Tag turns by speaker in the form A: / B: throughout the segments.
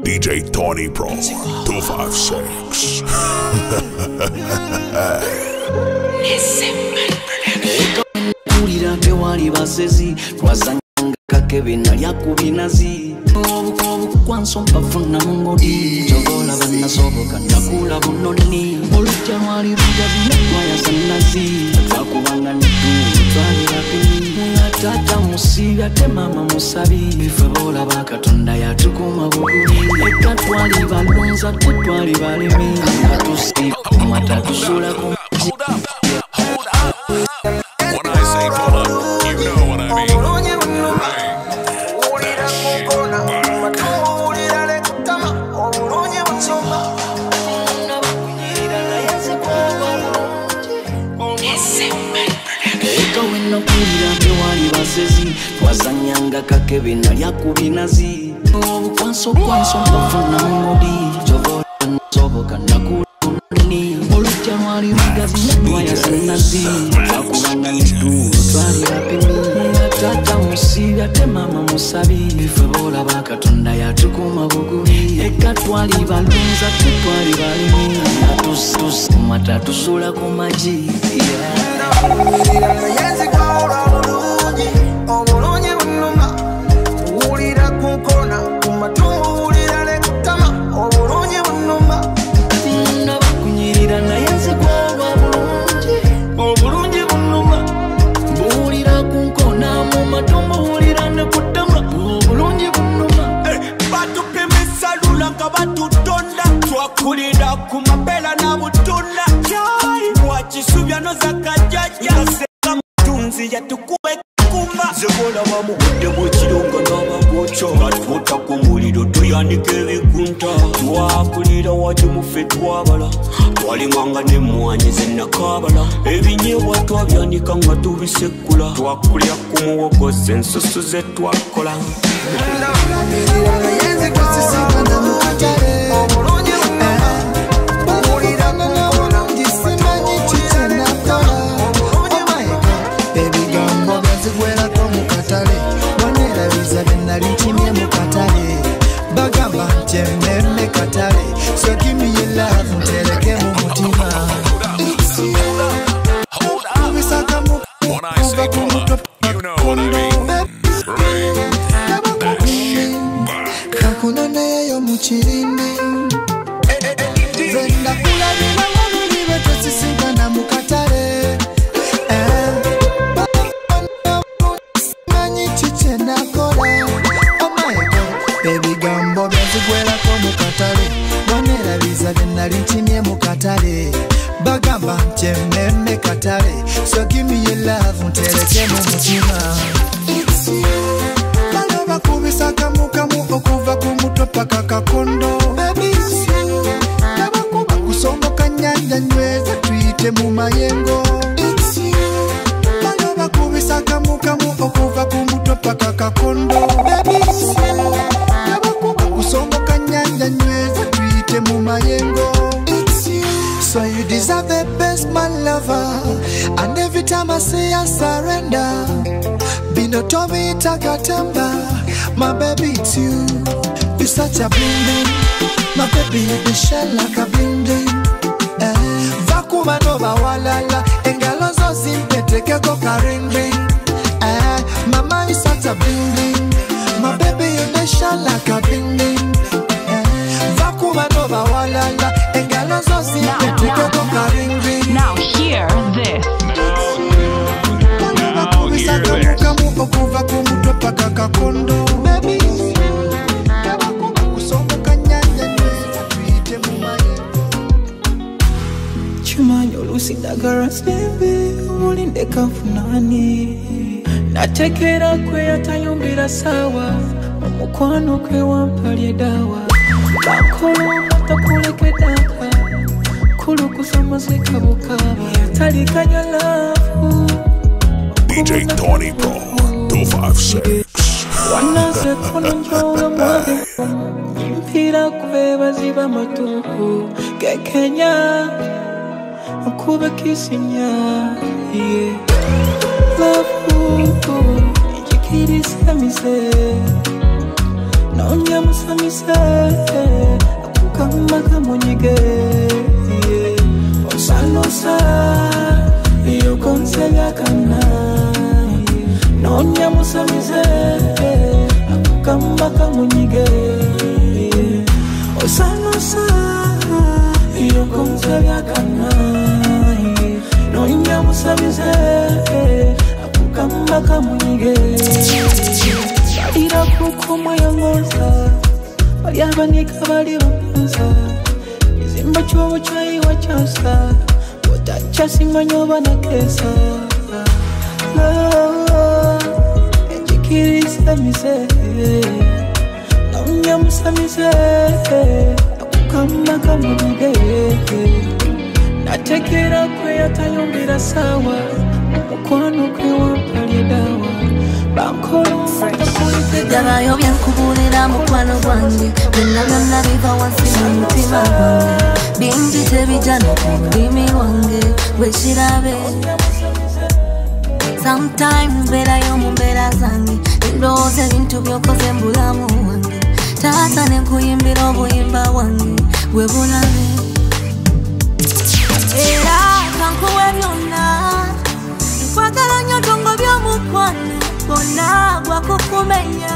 A: DJ Tony Pro 256.
B: Kulira tewali basezi twazanga kakebina lyakubinazi obukobu kwansompa funa mungodi jogola banasoboka nakula bunoni olujja mwali rujazi twayasanazi twakubanga nitu twalirapini tata musibya te mama musabi ife bola bakatonda yatukuma buguli eka twali balunza tetwali balimi atusiku matatusula ku twazanyanga kakebina lyakubinazi obukwanso mbafuna mungodi jogola nsoboka nakuluni olujja mwali rugazi twayasanazi twakubanga nitu twalirapini tata musibya te mama musabi ife bola bakatonda yatukuma buguli eka twali balunza tetwali balimi matatusula ku maji
C: kulira kumapela na butuna wachisubya no zakajaja seka mtunzi yatukuwe kuma zegola bamugude mu kirunga n'abagocho batwota ku muliro tuyanike ebikunta twakulira waje mufe twabala twalimanga n'emmwanyi zennakabala ebinyebwa twabyanika nga tubisekula twakulya ku muwogoze ensusu ze twakola
D: So give me your love and tell it came mutima.
A: When I say pull up, you know what I mean. Bring that shit back.
D: Kakuna na yo muchirinde. Zenda kula bila wali wetu sisi na mukatare. Manyi chiche na kola. Oh my God, baby gambo benzi gwela ko mukatare. Bonera biza benali chimye mukatare. Bagamba chemene katare. So give me your love unteleke mu mutima. It's you. Baloba kubisa kamu okuva kumuto paka kakondo. Baby it's you. Nabakuba kusongo kanyanja nyweza tuite mu mayengo. It's you. Baloba kubisa kamu okuva kumuto paka kakondo. Baby it's you. Nabakuba kusongo kanyanja nyweza tuite mu mayengo. It's you. So you deserve the best, my lover. And every time I say I surrender, Bino Tommy Takatemba, my baby it's you. You're such a bling bling, my baby you be shell like a bling bling. Vakuma nova walala, engalozo zimpete keko karing ring. Mama you such a bling bling, my baby you be shell like a bling bling. Vakuma nova walala, engalozo zimpete keko karing ring.
E: Now hear this.
D: Okuva kumuto paka kakondo. Baby kusonga kanyanja nyweza tuite mu mayengo.
F: Chumanyo lusidagara sembe mulinde kafunani. Natekera kwe atayombera sawa omukwano kwe wampalye dawa. Bakolo matakuleke daka kulukusa mazika bukaba talikanya lafu
A: DJ Tony Pro 256.
F: Wanase kono njoga mwage mpira kwe baziba matuku kekenya kuba kisinya lafu njikirisa mise naonya musa musamise akukama kamunyige osanosa yokonselya kana nonya musamise akukama kamunyige osanosa yokonselya kana nonya musamise akukama kamunyige ira kukoma yangoza yabanika bali bapunza izimba chobo chaiwa chasa otacha simanyoba na kesa ejikirisa mise naunya musamise akukama kamunyige natekera kwe yatayumbira sawa mukwano kwe wampalye dawa
E: Yabayo byankuburira mukwano gwange byonna byonna biva wansi mu mutima gwange binjite bijana ku mulimi wange wekirabe sometimes beerayo mu mbeera zange ndowooza ebintu byokoze mu bulamu wange taata ne nkuyimbira obuyimba wange bwe bulabe era kankuwe byonna nkwagala nnyo tongo by'omukwano Bona wakukumenya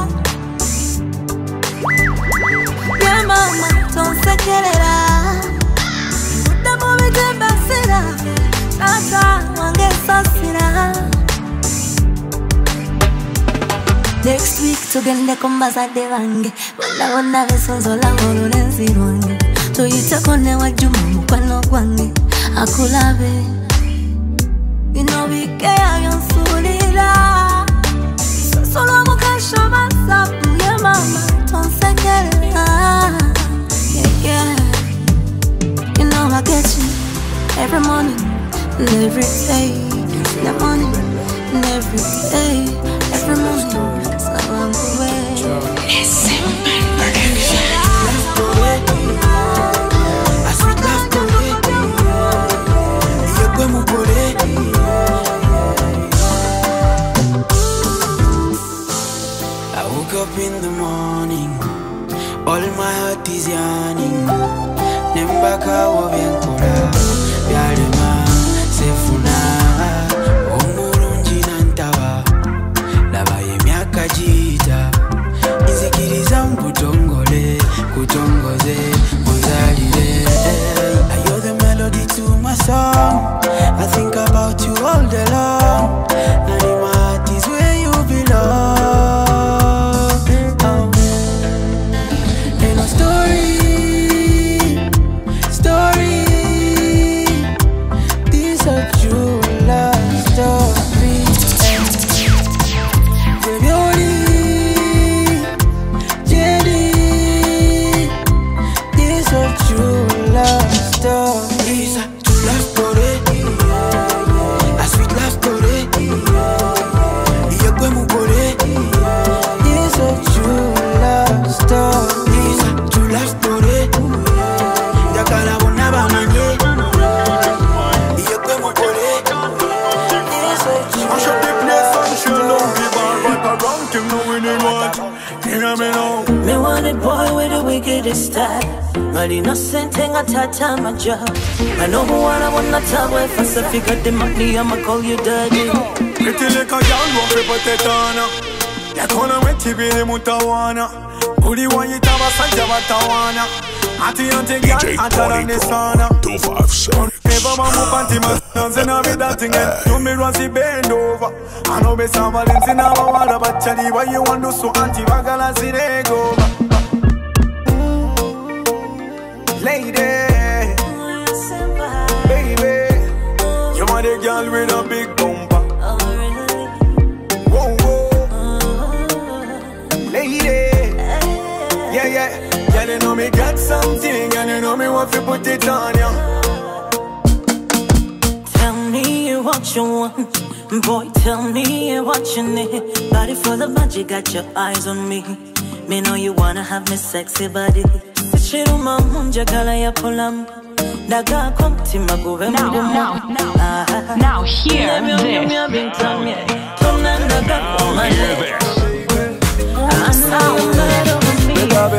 E: Ya mama tonsekerera Muda mubije basira Tata wange sasira Next week tugende kumbaza de wange Bona besonzola ngolulenzi lwange Tuyite kone wajuma mukwano gwange Akulabe Inobikeya yonsulira Solo mukasha masapu ya mama tonsekerera yeah. You know I get you every morning and every day in the morning and every day every morning so I'm away Listen,
C: up in the morning, all my heart is yearning. Nembaka wo byankora, byalema sefuna. Omurungi nantawa, labaye myaka jita. Nzikiriza mbutongole, kutongoze, muzalire. You're the melody to my song. I think about you all day long. And my heart is where you belong.
E: Mali innocent nga tata maja I know who I wanna tell if I say figure the money I'ma call you daddy
C: Pretty like a young one for potetana Ya kona weti bili mutawana Uli wa yitaba sanja watawana Ati yante gyan atarane sana
A: 257
C: Eva mamu panti masanze na vidatinge Yumi rwazi bend over Ano besa valentina wawala bachali Wa you want to so anti bagala zirego Lady, baby, you want a girl with a big bumper. Whoa, whoa, lady, yeah, yeah, you know me got something, and you know me want to put it on ya.
E: Tell me what you want, boy, tell me what you need. Body full of magic, got your eyes on me. Me know you wanna have me sexy body. Shiruma munja kala ya polam daga komtima gove
G: Now hear this.
A: Hear this.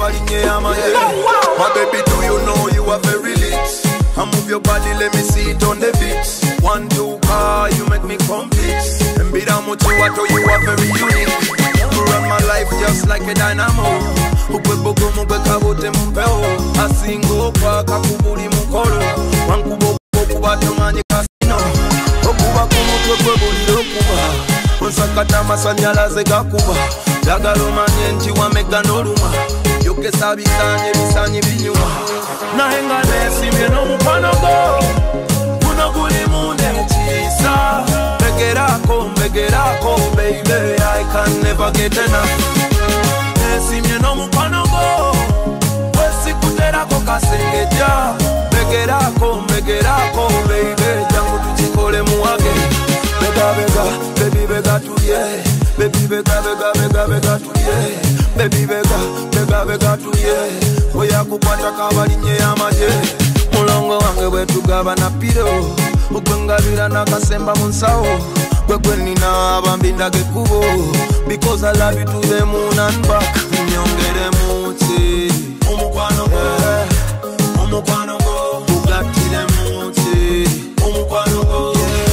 H: kabalinye amaye. My baby, do you know you are very lit? I move your body, let me see it on the beat. 1, 2, car, you make me complete. And be down with you, I told you are very unique. You run my life just like a dynamo. Ukwebogo mubeka bote mumpeo. Asingo kwa kakubuli mukolo. Wankubo kuba tumanyi kasino. Okuba kumutwe kwebuli okuba. Onsakata masanyalaze gakuba. Jagalo manye nchi wamega noluma. Yokesa bisanye bisanye binyuma. Nahenga nesimye no mukwano go. Kuno guli munde chisa. Megerako, baby, I can never get enough. Nesimye no mukwano go. Wesi kuterako kasengeja. Megerako, baby, jangu tuchikole muage. Baby, bega tuye. Baby, bega tuye. Baby, bega tuye. Oya kukwata kabalinye amaje. Mulongo wange bwetugaba na piro. Ukwengabira nakasemba munsawo. Kwekwe nina abambindage kubo. Because I love you to the moon and back. Nyongere muti. Umukwano go. Ugatire muti. Umukwano go.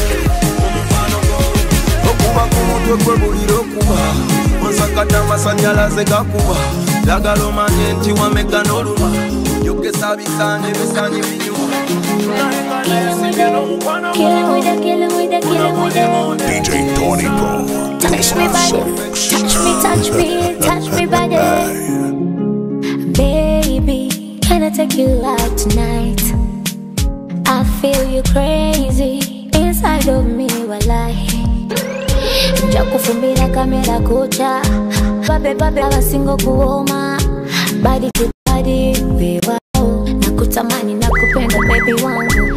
H: Okuba kumutwe kwebuliro kuba. Onsakata masanyalaze gakuba. Jagalo manye nti wamega noluma. Yokesa bisanye binyuma.
A: DJ Tony Pro.
I: Touch me body, touch me body. Baby, can I take you out tonight? I feel you crazy inside of me, walai. Njakufumbira kamera kucha. Babe abasingo kuoma. Body to body, we wow. Nakutamani nakupenda baby wangu.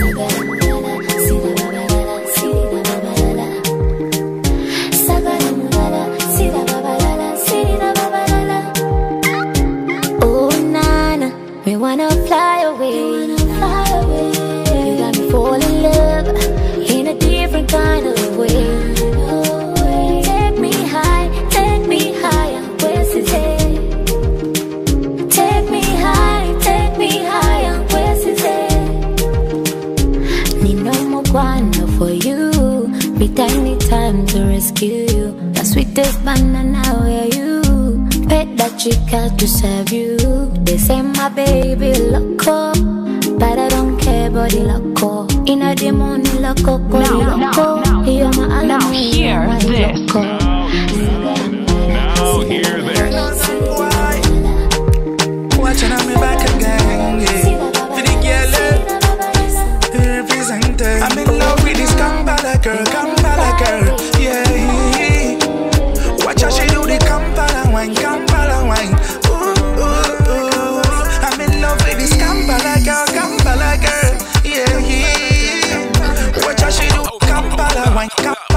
I: Oh nana, we wanna fly away. You got me fall in love in a different kind of way. Take me high, where's his head? Take me high, where's his head? Need no more guano for you. Be tiny time to rescue you. The sweetest banana where you. Pet that chica to serve you. They say my baby loco, but I don't care body loco. In a demon loco, loco. You're my
G: now hear this.
A: Now hear this.
D: Watching on me back again, yeah. For the girl, represented. I'm in love with this Kampala girl, yeah. Watch how she do the Kampala wine. Ooh. I'm in love with this Kampala girl, yeah. Watch how she do Kampala wine.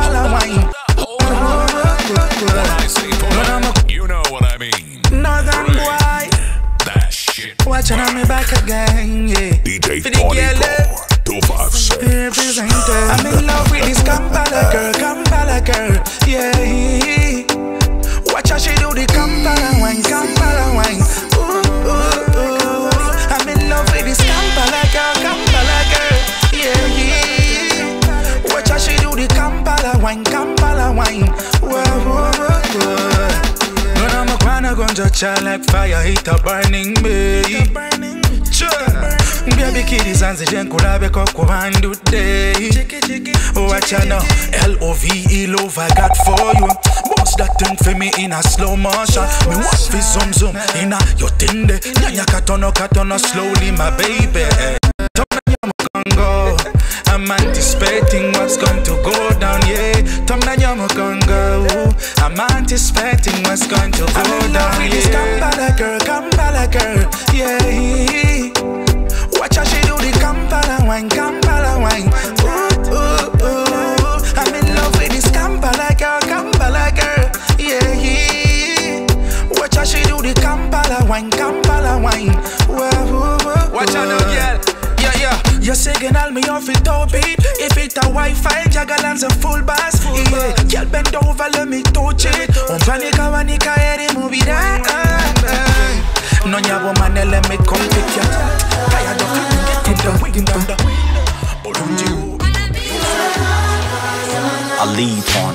A: You know what I mean.
D: Northern boy.
A: That shit.
D: Watching on me back again, yeah.
A: DJ
D: For the
A: Tony
D: girl,
A: Pro. 256.
D: represented. I'm in love with this Kampala girl, yeah. Watch how she do the Kampala wine. Ooh. I'm in love with this Kampala girl, yeah. Watch how she do the Kampala wine. Whoa. When I'm a gonna gunja child like fire, hit a burning babe. Baby kiddies and the jenkurabe koko bandu day. Watch out now, L-O-V-E love I got for you. Boss that thing for me in a slow motion. Me want fi zoom in a your tinde. Nyanya katono slowly my baby. I'm anticipating what's going to go down, yeah. I'm anticipating what's going to go down, yeah. Kampala girl, yeah. Watch how she do the Kampala wine. Ooh. I'm in love with this Kampala girl, yeah. Watch how she do the Kampala wine. Whoa. Watch out now, girl. Yeah.
J: Your signal me off it top beat. If it a Wi-Fi, Jagalan's a full bass. Yeah, girl bend over, let me touch it. Panika wanika eri movie that. No nyabo mane, let me come pick ya. Kaya do get in the wind on the.
C: I lead on.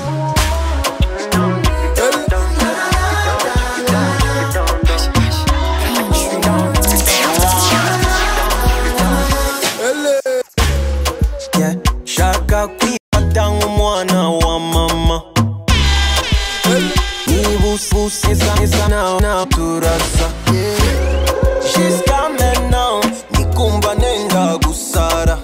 K: Yeah, shaka kuipata mwana wa mama. Nibususiza na turasa. She's coming now, nikumba nenga gusara.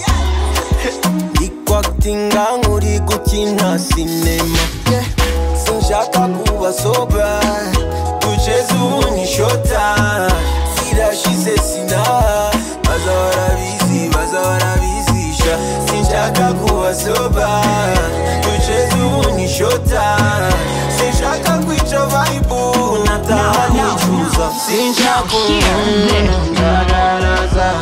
K: Ikwatinga nguri gukina sinema. Sinshaka kuba sobra, tuchezu ni shota. Sida shize sina, bazawara bizi sha. Sinshaka kuba sobra, tuchezu ni shota. Sinshaka kuicha vaibu, natahani chuza. Sinshaka ngagaraza.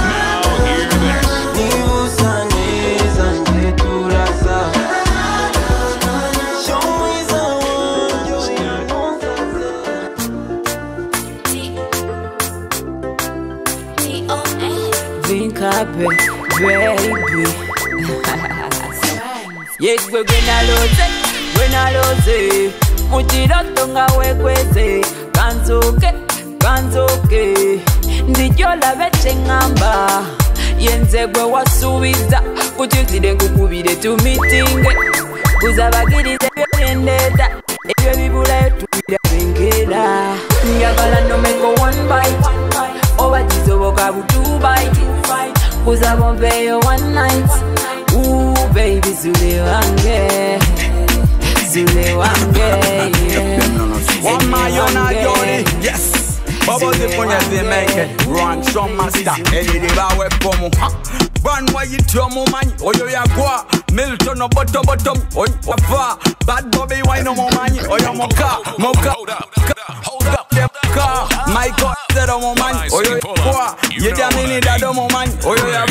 L: Baby, yes, we're gonna lose, Muchiroto nga wekweze, kanzoke, ndijola beche ngamba, yenze gwe wasubiza, kuchuzide nkukubire tu meeting, kuzabagirize byendeta, ebyo bibula tubira bengera, njagala no make one bite, obatizoboka bu 2 bites. Cause I won't pay you one night. Ooh, baby, Zule Wange.
C: One Mayona Yoni, yes. Bubble the phone as they make it. Run, show master. Eddie the bawe pomo. Run why you tell mo man. Oyo ya kwa. Milton no bottom. Oyo fa. Bad Bobby why no more money. Oyo moka. Hold up. Car. My God, that no man. Oyo ya kwa. You jamini that no man. Oyo ya.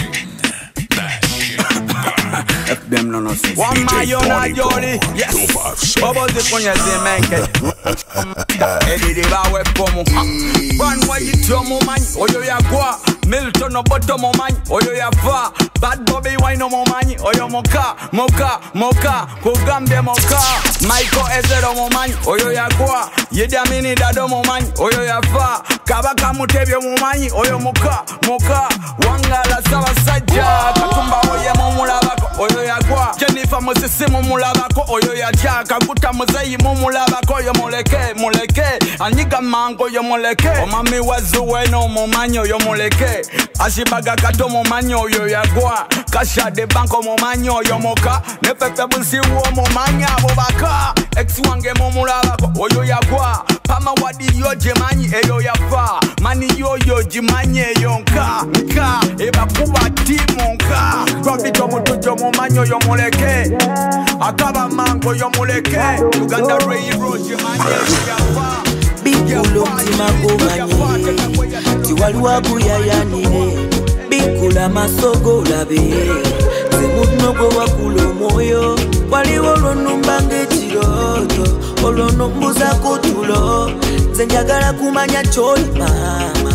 M: Them no sense.
C: One Mayona Yoni, yes. Bubble the phone as they make it. Eddie the bawe pomo. Run why you tell mo man. Oyo ya kwa. Milton no bottom man. Oyo ya fa. Bad Bobby why no more money. Oyo moka. Kugambia moka. Michael ezero mo man. Oyo ya kwa. Yedamini dado mo man. Oyo ya fa. Kabaka mutebye mo man. Oyo moka. Wangala sawa sajja. Katumba oye mo mulabako. Oyo ya kwa. Jennifer Mosisi mo mulabako. Oyo ya chaka. Kuta muzeyi mo mulabako. Oyo muleke. Anyiga mango yo muleke. Omami wazuwe no mo man. Oyo muleke. Ashibaga kato mo man. Oyo ya kwa. Kasha de banko mo man. Oyo moka. Nepepe busi wo mo man. Abobaka. Ex wange mo mulabako. Oyo ya kwa. Pama wadi yo jemanyi. Eyo ya fa. Mani yo jimanyi. Eyo nka. Eba kuba timo nka. Robi tomo tujo mo man. Oyo muleke. Akaba mango yo muleke. Uganda Railroad jemanyi. Eyo ya fa.
K: Bikulo mtima kumanye Tiwaluwa kuyayanire Bikula masogo labe Zemuno kwe wakulo moyo Waliwo lonumbange chiroto Olonombuza kutulo Zenjagala kumanya choli mama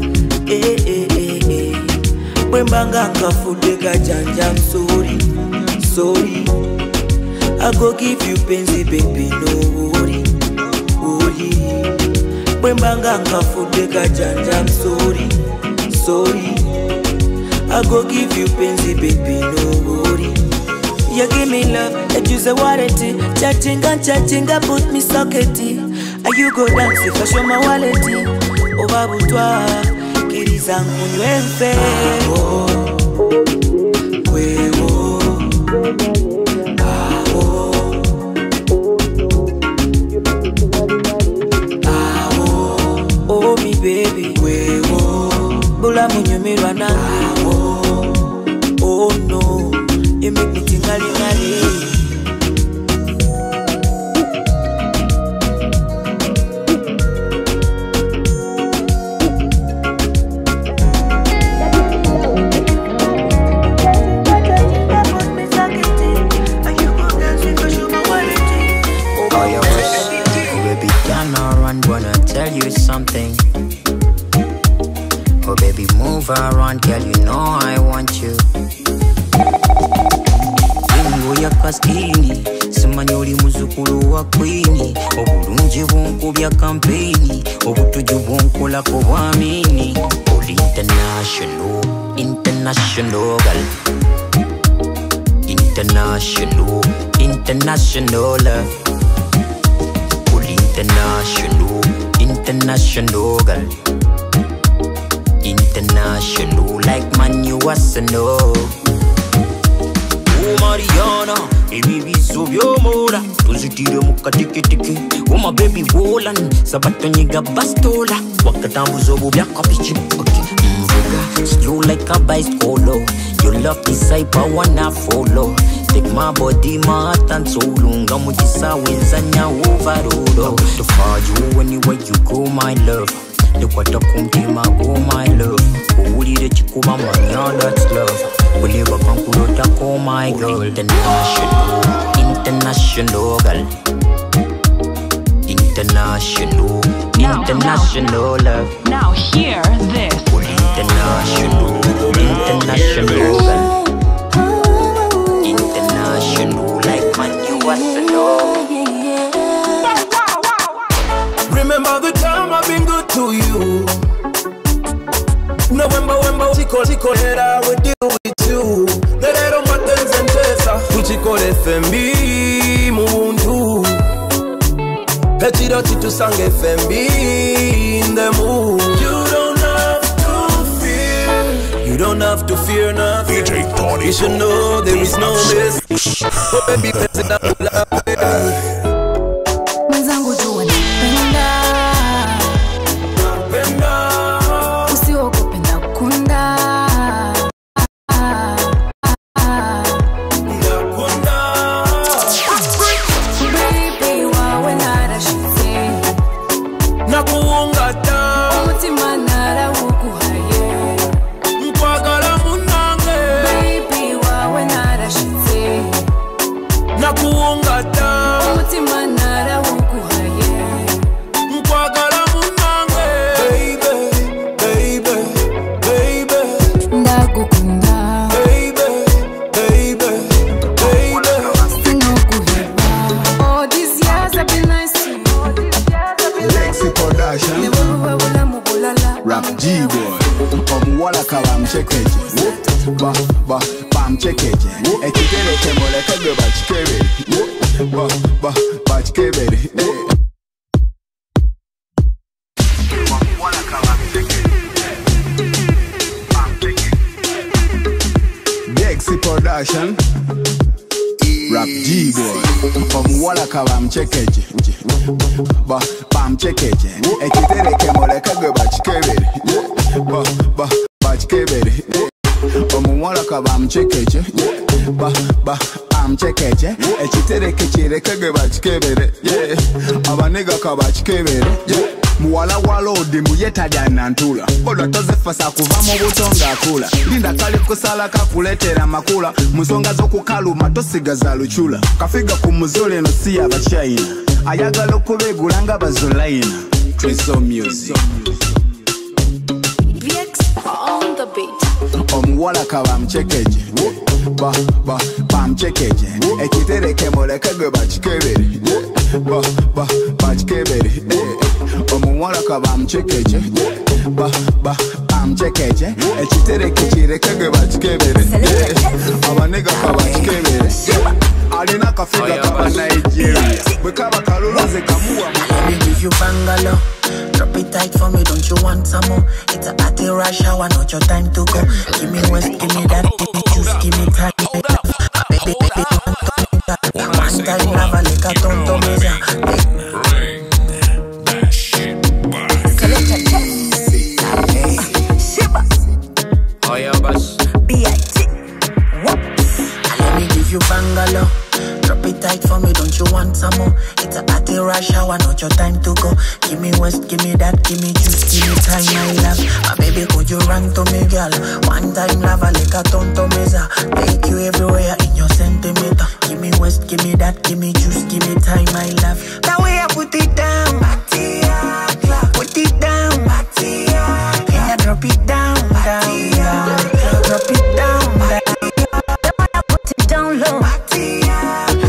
K: Mwembanga nkafude kajanja sorry I go give you penzi baby no worry Mwembanga nkafude kajanja I'm sorry I go give you penzi baby no worry You give me love, that you say warranty Chattinga put me sockety And you go dance if I show my wallet Obabutwa, kiriza nkunywe mfe Wewo Oh me baby, wewo Bula munyumirwa nange Oh no, you make me tingali. skinny. Simanyi oli muzukulu wa queen. Obulungi bwonkubya campaign. Obutuju bwonkolako bwamini. Oli international, international girl. International, international love. Oli international, international girl. International like man you was to know. Oh Mariana, baby biso byomora. Tuzitire mukatike tike. Oh my baby Wolan, sabato nyiga bastola. Wakatambuzo bubya kapichi. Mvuga, slow like a bicycle. Your love type I wanna follow. Take my body, my heart and soul. Lunga mujisa wenzanya overload. To find you anywhere you go, my love. The water kumtima, oh my love. Uli de chikuma manya, that's love. Uli wakankulota, oh my girl. International, international girl. International, international love.
G: Now hear this.
K: Uli international, international girl. International like man you was to know.
C: Remember the time I've been good to you. November, chico, head I would deal with you. The red on buttons and tessa. Chico FMB, Muntu. Petty to sang FMB in the mood. You don't have to fear. You don't have to fear nothing. You should know there is no mess. Oh baby,
N: mwenzangu jua napenda, usiogope nakunda. Baby wawe narashitse
C: nakuongata
N: umutima narawuguhaye
C: nkwagala munange.
N: Baby wawe narashitse
C: nakuongata
N: umutima narawuguhaye
C: nkwagala munange. Baby,
N: ndagukunda
C: baby.
N: sinokuheba. All these years I've been nice to you.
O: Lexi Production,
N: Nebubuwebula mubulala
O: Rap G-Boy, omuwala kabamchekeje, bamchekeje, ekitereke molekege bakikebere, bakikebere. Lexi Production, Rap G-Boy, omuwala kabamchekeje, bamchekeje, ekitereke molekege bakikebere, bakikebere. Omuwala kabamchekeje, bamchekeje, ekitereke kirekege bakikebere. Abanega kabakikebere. Muwala wala odi muyetaja nantula. Odo tozefasa kuva mu butonga akula. Linda kali kusala kakuletera makula. Musonga zokukaluma tosigaza luchula. Kafiga ku muzole no si abachina. Ayagala okubegula nga bazulaina. Triso music.
N: on the beat.
O: Omuwala kabamchekeje, bamchekeje, ekitereke molekege bakikebere, bakikebere. Omuwala kabamchekeje, bamchekeje, ekitereke kirekege bakikebere. Abanega kabakikebere. Alina kafiga kaba Nigeria. Bwekaba kaluluze kamuwa.
J: Let me give you bangalo. Drop it tight for me, don't you want some more? It's a party rush hour, not your time to go. Give me west, give me that, give me juice, give me time. Baby, one time, never like a tonto meza.
K: Oh yeah, boss.
J: B.I.T. Let me give you bangalo. Drop it tight for me, don't you want some more? It's a party rush hour, not your time to go. Give me west, give me that, give me juice, give me time, my love. My baby, could you run to me, girl? One time, love, like a tonto meza. Take you everywhere in your centimeter. Give me west, give me that, give me juice, give me time, my love. That way I put it down, put it down, yeah, drop it down, drop it down, down. Put it down low.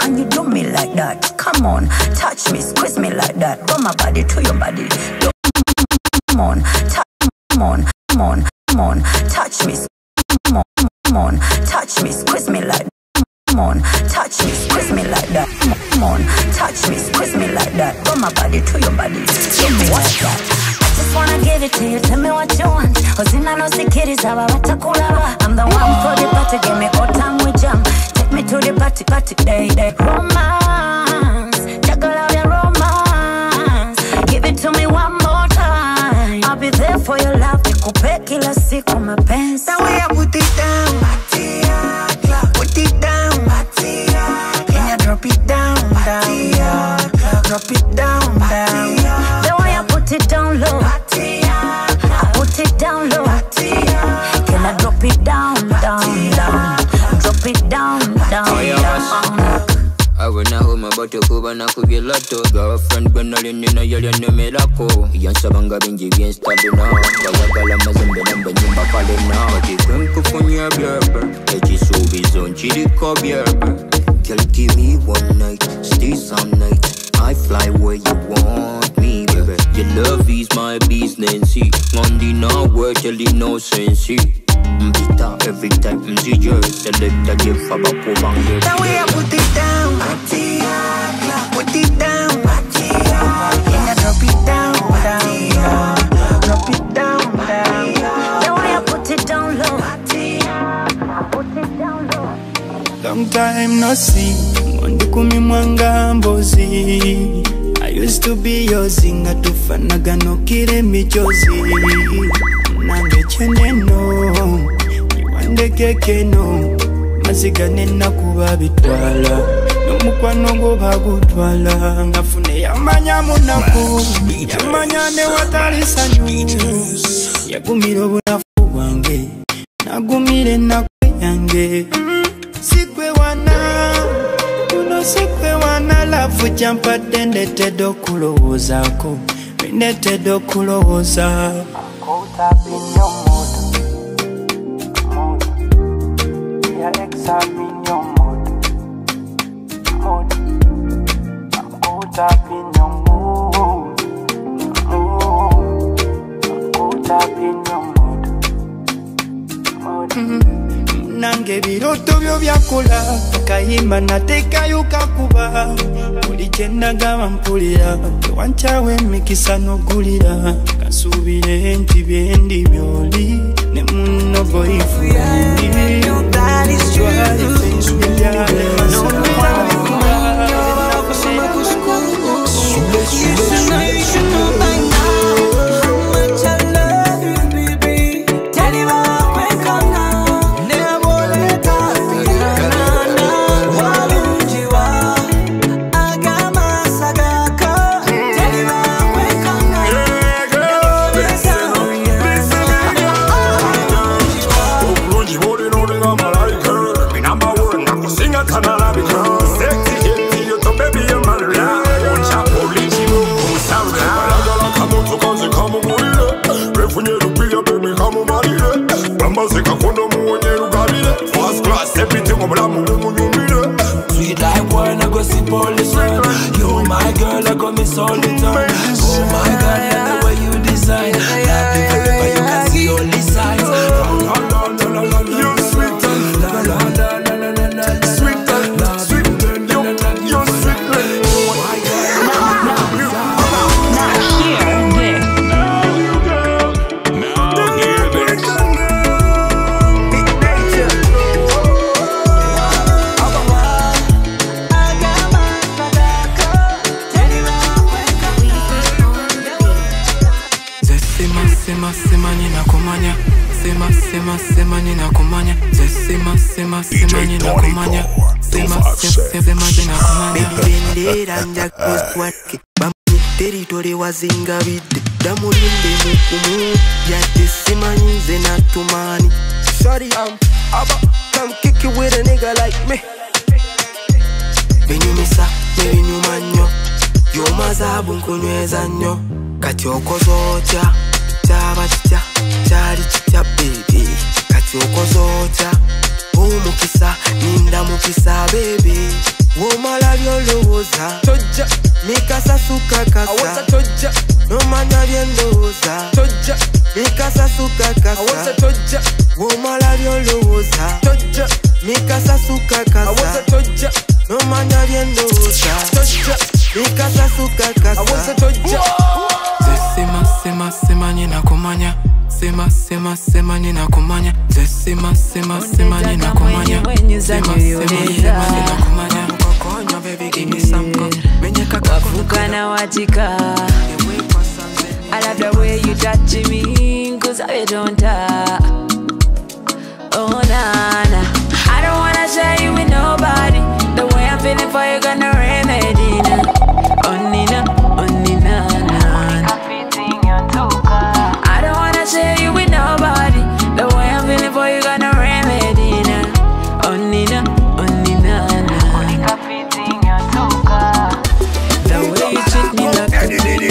P: can you do me like that? Come on, touch me, squeeze me like that. From my body to your body. Come on, come on, come on, come on, touch me, come on, touch me, squeeze me like that. Come on, touch me, squeeze me like that. Come on, touch me, squeeze me like that. From my body to your body, do me like that. I just wanna give it to you, tell me what you want. Ozina no sikiri sawa watakulaba. I'm the one for the party, give me all time we jam. Take me to the party, party day, day. Romance, juggle out your romance. Give it to me one more time. I'll be there for your love, nikupe kila siku mapenzi.
Q: The way I put it down, put it down. Can you drop it down, down? Drop it down, down.
P: The way I put it down low, I put it down low. Can I drop it down, down, down? Drop it down, down, down.
R: I will not hold my bottle, Kuba na kubi lato. Girlfriend, when I didn't know you're in the Melako. Yansabanga Benji against Tabuna. Wayagala Mazembe number Nimba Pale now. The Granko from your berber. Echi Sobi's on Chili Cobierber. Girl, give me one night, stay some night. I fly where you want me, baby. Your love is my business. Monday now, work till the no sense. Mbita every time, mziyo. Select a gift for Bako Bangir.
Q: The way I put it down, put it down. Can you drop it down, down? Drop it down, down.
P: The way I put it down low, I put it down low.
F: Long time no see, Mondukumi mwanga mbozi. I used to be your zinga tufanaga no kire michozi. Nange chene no, iwande keke no. Mazigane na kuba bitwala, nomukwano go bagutwala. Ngafune yamanya munaku, yamanya ne watali sanyu. Yagumiro bunafu bwange, nagumire nakwe yange. Sikwe wana, uno sikwe wana. Lafu jampa dende tedo kulowozako, mine tedo kulowoza. Kota pinyo mood, ya examine your mood. I'm kota pinyo mood, I'm kota pinyo mood. Nange biroto byo byakula kayimba nateka yukakuba ulichenda gama mpulira wanchawe mikisa nogulira kasubire nti byendi byoli ne muno boyfriend you that is true you should know by now how much I love you, baby. Tell you how I come now. Sweet like wine, I go sip all the time. You my girl, I go miss all the time. Oh my God, yeah, the way you design. Happy forever, you can see all the signs. You're sweet, Sema nina kumanya, sema nina kumanya, sema nina kumanya.
S: Bendera nja kuswatke, bamuni territory wazinga bide. Damulinde mukumu, yate sema nze na tumani. Sorry, come kick it with a nigga like me. Benyumisa, benyumanyo, yo mazabu nkunyweza nyo. Kati okozocha, chaba chicha, chari chicha baby. Kati okozocha, umukisa, ninda mukisa baby. Womala byolowooza tojja mikasasuka kasa tojja nomanya byendowooza tojja mikasasuka kasa tojja womala byolowooza tojja mikasasuka kasa tojja nomanya byendowooza tojja mikasasuka kasa tojja sema nyina kumanya sema nyina kumanya sema nyina kumanya sema nyina kumanya kokonya baby give me some cock menyeka kafuka na watika I love the way you touch me cause I don't oh nana I don't wanna share you with nobody the way I'm feeling for you gonna remedy now oh nina I don't wanna share you with nobody the way I'm feeling for you gonna remedy now oh nina the way you treat me like a baby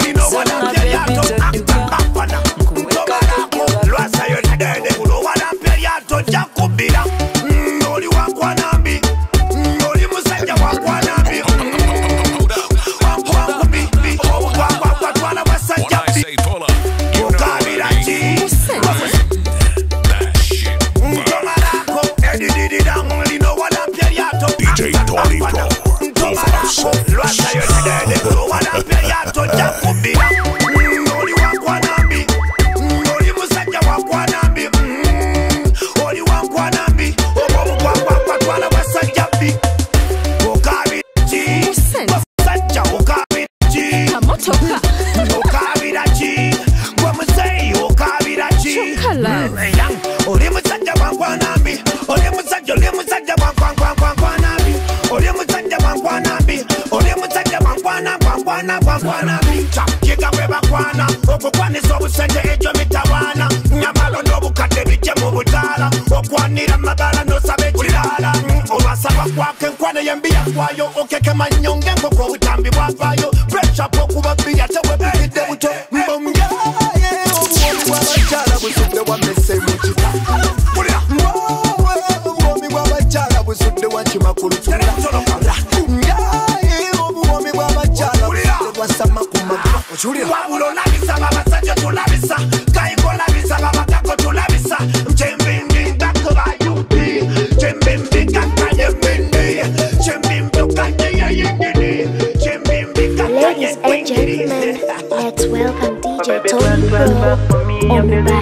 I: Ladies and gentlemen, let's welcome DJ Tony Pro on the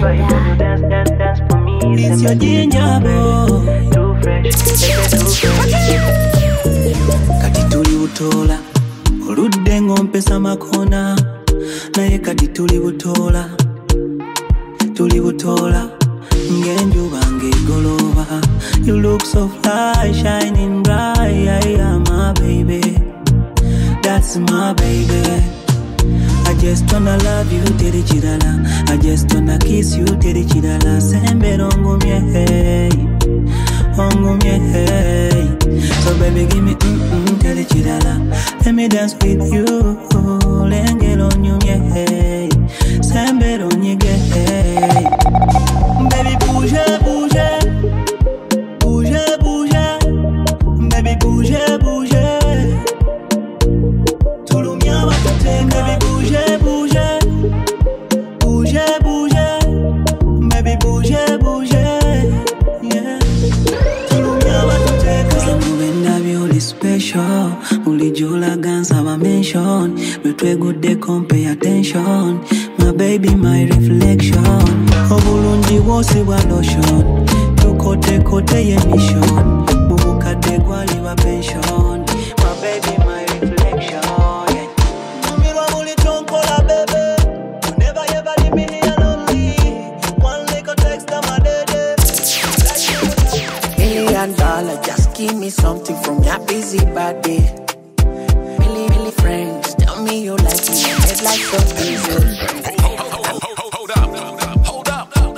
I: banda.
K: It's your ginger boy. Too fresh. Kati tuli butola oludde ngompesa makona naye kati tuli butola ng'enjuba ng'egoloba. You look so fly, shining bright, my baby. That's my baby. I just wanna love you, teri chirala. I just wanna kiss you, teri chirala. Sembe ongumye hey, hey. So baby give me teri chirala. Let me dance with you, lengelo nyumye hey. Sembe onyige hey. Baby bouge, baby bouge. Ulijula guns have a mention. But we good they come pay attention. My baby, my reflection. Obulungi wosi wa lotion. Tukote ye mission. Mubuka de gwali wa pension. My baby, my reflection. Umirwa muli chonkola baby. You never ever leave me here lonely. One little text on my daddy.
Q: $1 just give me something from your busy body. Really friends, tell me you like me, it's like so easy.
A: Hold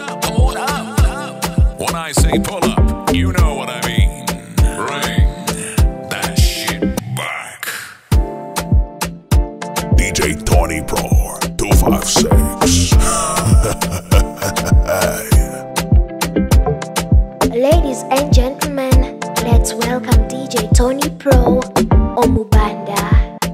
A: up. When I say pull up, you know what I mean. Bring that shit back. DJ Tony Pro 256.
I: Ladies and gentlemen, let's welcome DJ Tony Pro Omubanda.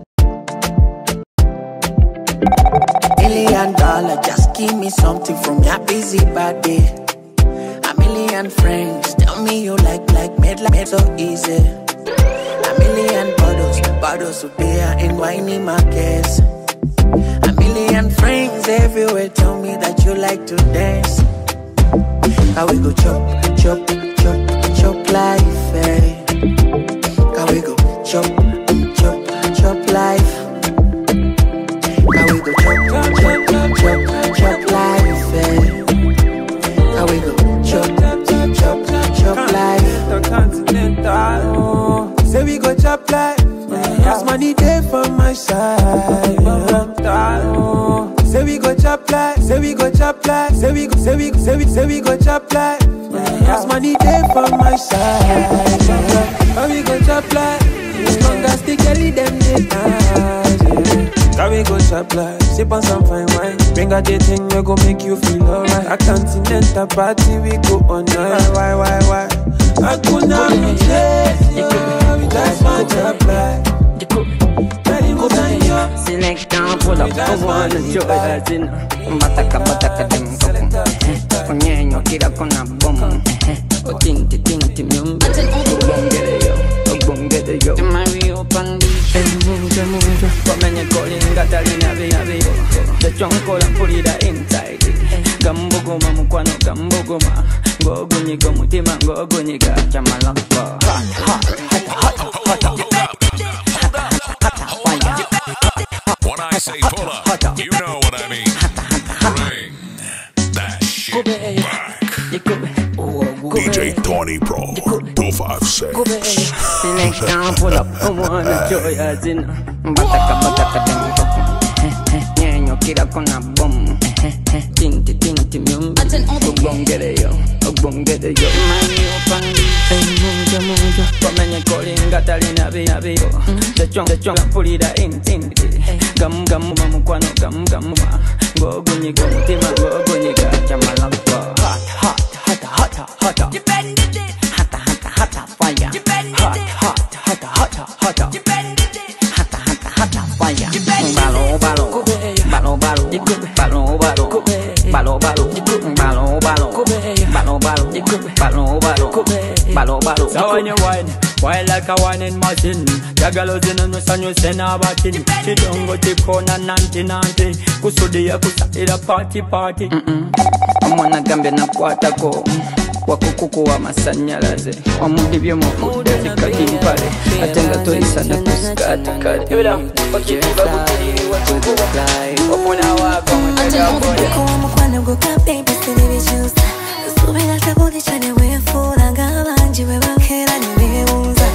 Q: $1 million, just give me something from your busy body. A million friends tell me you like made so easy. A million bottles of beer in whiny markets. A million friends everywhere tell me that you like to dance. How we go chop life, eh? How we go chop life. How we go chop life, eh? How we go chop life.
F: Say we go chop life. There's money there for my side. Say we go chop life. Say we go chop life. Say we go chop life. There's money there for my side. How we go chop life? As long as the girlie them they nice. How we go chop life? Sip on some fine wine. Bring out the thing we go make you feel alright. A continental party we go on night. Why? I could not be chasing you. That's my chop life.
T: Select down, pull up, I wanna joy as in Bataka Dimko Onyenyo kira kona boom O tinti myumbe Obongere yo Mario Pandi Komenye kolinga talina viyo Chonkola pulira inside Gambogoma mukwano gambogoma Ngogunyiga mutima ngogunyiga Chamalapa
A: When I say pull up, you know what I mean. Bring that shit back.
U: DJ Tony Pro 256.
T: Select down, pull up, I wanna joy as in Bataka Nyenyo kira kona boom Tinti myumbi Obongere yo Mario Pandi Komenye kolinga talina viyo Chonga pulira intinti Gamu mukwano gamu Ngogunyiga mutima ngogunyiga Chamalapa Hot You bend it Hot fire Hot You bend it Hot fire Balo. So when you whine like a whining machine. Jagalozin and Sanyo Sena Batin. She don't go to corner nanti. Kusudi ya kusahira party. Mwana gambe na kwata ko. Wakukuku wa masanyalaze. Wamudibye mufude zikagiri pale. Atenga torisa na kuskata kare. Yura, wakitiba kutiri watukuwa. Opuna wako mutega bode.
I: Kuwa mukwana guka baby sinibi juice. Subira tabodi chane wefula ngabanji webakera nibibuza.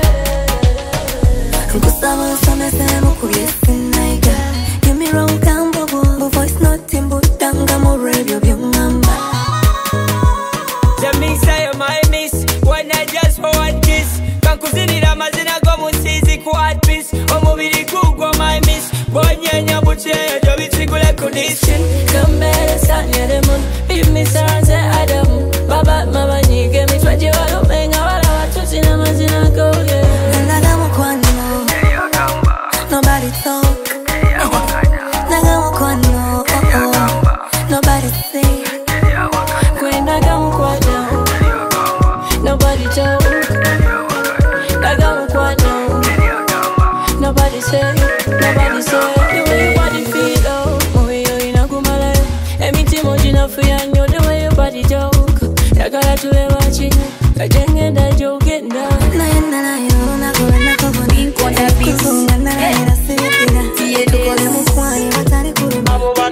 I: Kusaba usomese mukubye sinaiga. You me wrong kambobo. But voice not in butanga mo radio byumamba.
K: Let me say my miss. When I just for one kiss. Kakuzinira mazina go musizi quad piece. Omubiri kugwa my miss. Bonyenya buche jo bitsigule condition.
I: Kambere sanya the moon. If me sanze Adam. Baba mama nige mi twaje walo menga wala watuti na mazina go yeah. Nagamo kwano. Nobody talk. Nagamo kwano. Nobody say. When nagamo kwano. Nobody talk. Nagamo kwano. Nobody say. The way your body feel oh. Moyo inakumala. Emiti jina fuya nyo the way your body talk. Yagala tuwe wachini. Kajenge da joke na. Na yo na ko Inkonda beats. Na sirikina. Tukole mukwani watani kuru.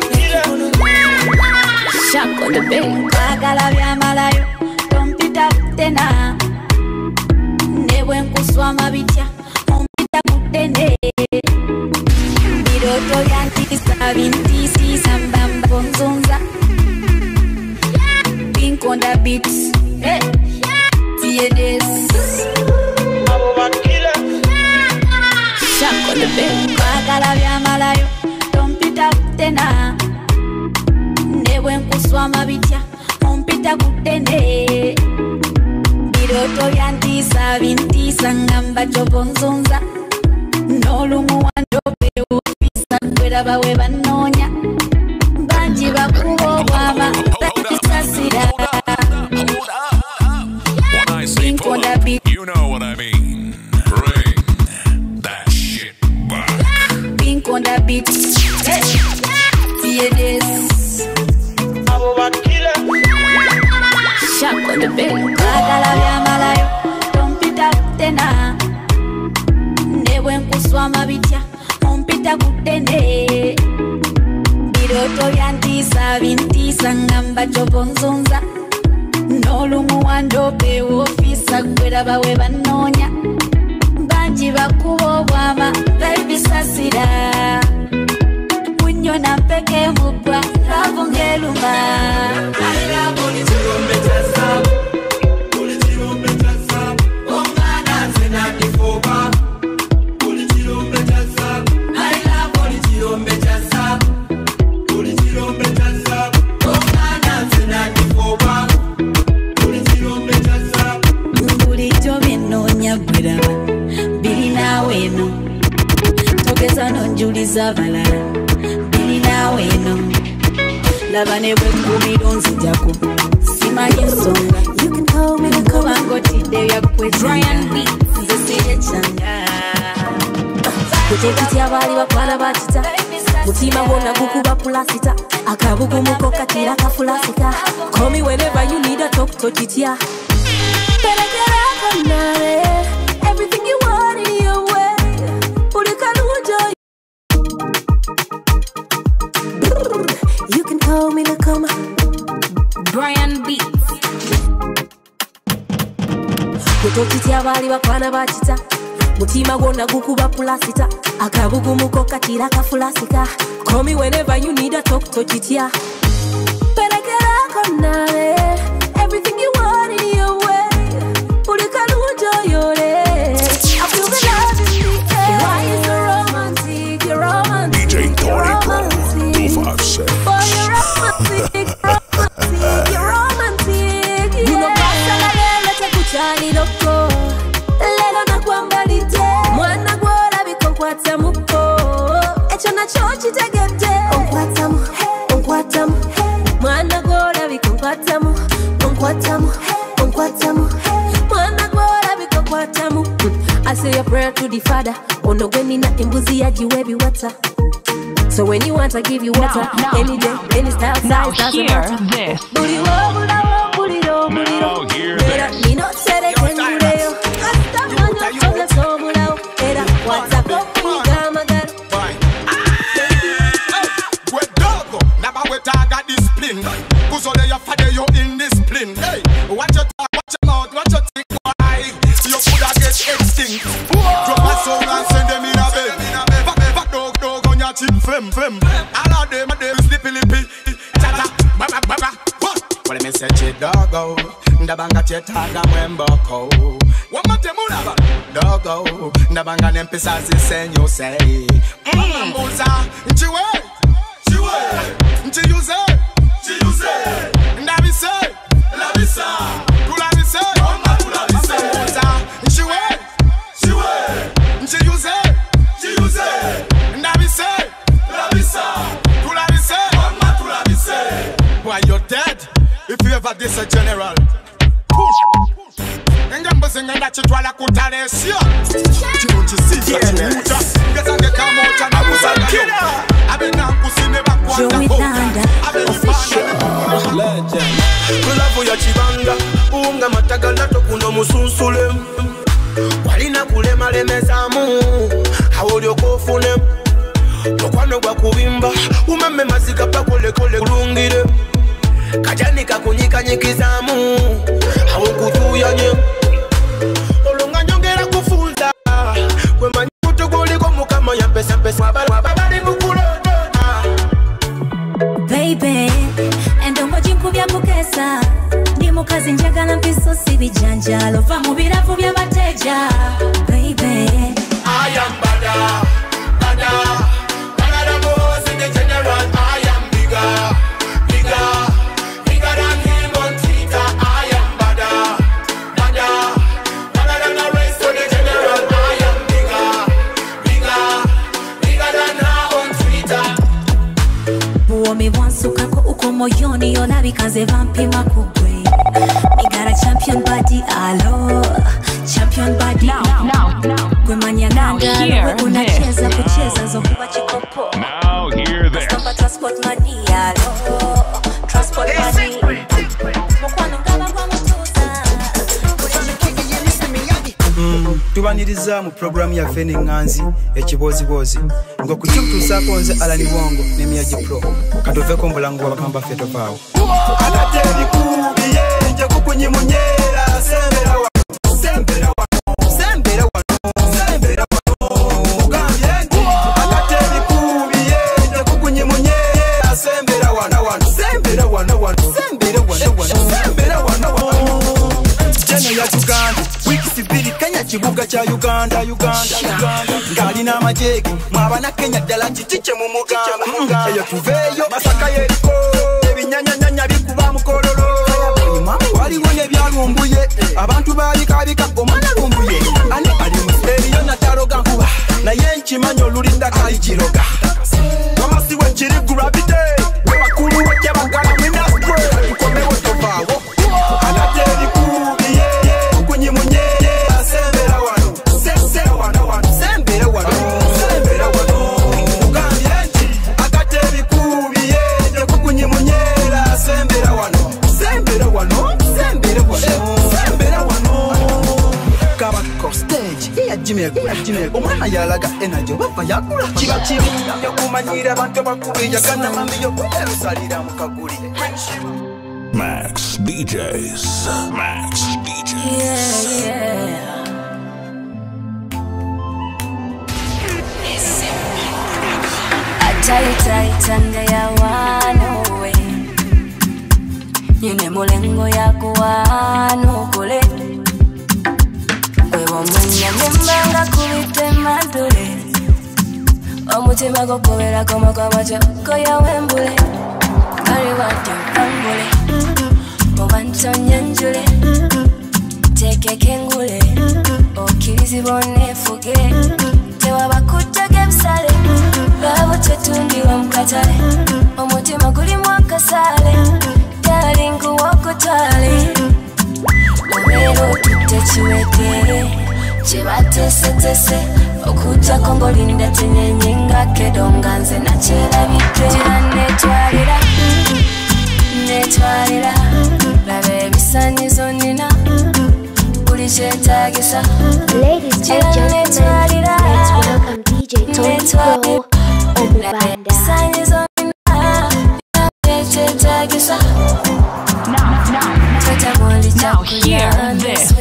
P: Shako the bay. Bagala vya malayo. Tompita tena. Newe nkuswama bitya. Tompita kutene. Miroto yanti sabintisi sambamba bonzonza. Inkonda beats. TNS. Shako the bay. Bagala vya malayo. Tompita tena. Newe nkuswama bitya. Tompita kutene. Miroto yanti sabintisa ngamba chobonzonza.
B: n'olumu wandopewo fisa kweraba we banoonya bangi bakuba obwama bakisasira
U: Pink on that beat. You know what I mean. Bring that shit back.
B: Pink on that beat. Hey, hear this. Shock on the bed. Bagala ya malayo. Tompita kutena. Newe nkuswama bitya. Ompita kutene. Biroto yantisa bintisa ngamba chobonzonza. N'olumu wandopewo fisa kweraba we banoonya bangi bakuba obwama babisasira munyona mpeke mugwa laavu ng'eruma nonjuliza abalala biri naawe eno laba ne bwekkumiro nzijako simanyi ensonga kubanga otiddeyo yakwetnze sirekyanga kutekitya abaali bakwala bakita mutima gwonna gukuba pulasita akabugumuko katira kafulasika call me whenever you need a talk tokitya perekerako nawe everything you want in your way. You can call me Nakoma Brian Beats. Kutokitya abaali bakwana bakita mutima gwonna gukuba pulasita akabugumuko katira kafulasika call me whenever you need a talk tokitya perekerako nawe everything you want in your way ulikalunjo yole I feel the love in the air. Why is the romantic? You're romantic.
U: DJ Tony Pro 256.
B: Boy, you're romantic, romantic, you're romantic. Uno pasa la vela te kuchani loko. Lelo na kuambalite. Mwana gwora bikonkwata muko. Echo na chochi tegete. Onkwatamu, onkwatamu. Mwana gwora bikonkwatamu. Onkwatamu, onkwatamu. Mwana gwora bikonkwatamu. I say a prayer to the Father. Ono gweni na imbuzi ya jiwebi wata. So when you want, I give you water. Any day, any style, size, doesn't matter. Booty wo, booty wo, booty do, booty do. Mira, mi no se de kengureo. Hasta mañana con la somulao. Era WhatsApp, mi gama gar.
H: We dogo, never we got discipline. Kuzo de ya fade yo in discipline. Hey, watch your talk, watch your mouth, watch your think. Why? You coulda get extinct. Drop a song and send them in a bed. Back dog on your chip fem. All of them slippy lippy. Tata, baba. What? Well, me say che dogo. Ndabanga che taga mwemboko. Wamate mulaba. Dogo. Ndabanga nempisa zisenyo say. Mbuza. Nchiwe. Nchiyuze. Ndabise. Labisa. Kulabise. Kulabise. Mbuza. Nchiwe. Nchiyuze. Ndabise. Labisa. Kulabise. Why you're dead? If you ever diss a general. Ngembo zinga na chitwala kutalesio. Chimuchisi chachimuta. Gesa ngeka mocha na kusakira. Abena kusine bakwanda
B: Jomitanda official
S: Legend Kulavu ya chibanga Unga matagala tokuno musunsule Walina kulema lemezamu Hawolyo kofune Tokwano gwa kubimba Umeme mazika pakole kulungire Kajani kakunyika nyikizamu Hawokutuyanye Olunga nyongera kufunza Kwema nyuto kuliko mukama ya pesa Wababali mukuro
B: Baby, endo mojinku kukesa Ndi mukazi njagala mpiso si bijanjalo Va mu birafu bya bateja Baby
H: I am bada than most in the general. I am bigger than him on Twitter. I am bada than the rest of the general. I am bigger
B: moyoni ona bikaze vampima kugwe. Me got a champion body, alo. Champion body. Now. Gwe manyaganda, we unacheza kucheza zokuba chikopo.
A: Now hear this.
B: Stop transport money, alo. Transport money. Mokwano ngaba kwa mutuza.
E: Tubaniriza mu programu ya Feni Nganzi ekibozibozi ngo kukyutusaako nze Alani Bongo ne Miyaji Pro katuveko mbulangu wabakamba feto paawo agateri kubiye nje kukunyimunyera sembera wa sembera wa sembera wa sembera wa ugambye agateri kubiye nje kukunyimunyera sembera wa sembera wa sembera wa sembera wa Jene ya Uganda Wikisibiri Kenya kibuga cha Uganda Ngalina amajege mwabana Kenya ddala kitiche mu mugamba eyo tuveyo Masaka yeriko ebinyanyanya bikuba mukololo waliwo ne byalumbuye abantu balikabika omwana lumbuye ani ali museriyo nataloga nkuba naye nkimanyo lulinda kalijiroga wamasiwe kiri gravity wakulu wekebagala mwina spray tukomewo tovaawo agateri kubiye kunyimunyere sembera wano sembera wano sembera wano ugambye nti agateri kubiye kunyimunyera sembera wano kabako stage iya jimego omwana yalaga energy bava yakula kiba kimu yokumanyira abantu bakubija kana mamiyo kusalira mukaguli
A: Max DJs.
B: Yeah. Ataitaitanga ya wanowe nyine mulengo yako wano kule wewe mwanya nyembanga kubite madule omutima gokobera koma kwabacho koya wembule kali watu kambule obanto nyanjule teke kengule okirizi bone fuge tewa bakutege bisale labo tetundi wa mkatale omutima guli mwakasale dalingu wakutale omero tutechiweke chibatesetese okuja kongolinda tenyenyenga kedonga nze nachelabike netwalira labe ebisanizo nina buli kyetagisa
I: Ladies and gentlemen, let's welcome DJ Tony Pro Omubanda.
G: Now hear this.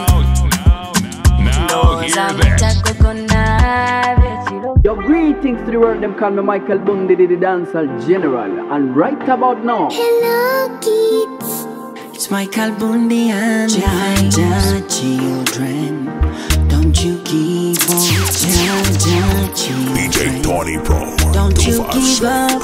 V: Your greetings to the world, them call me Michael Bundy, the dancehall general. And right about now,
I: Hello kids,
Q: it's Michael Bundy and Jaja children. Don't you give up, Jaja children.
A: DJ Tony Pro.
Q: Don't you give up,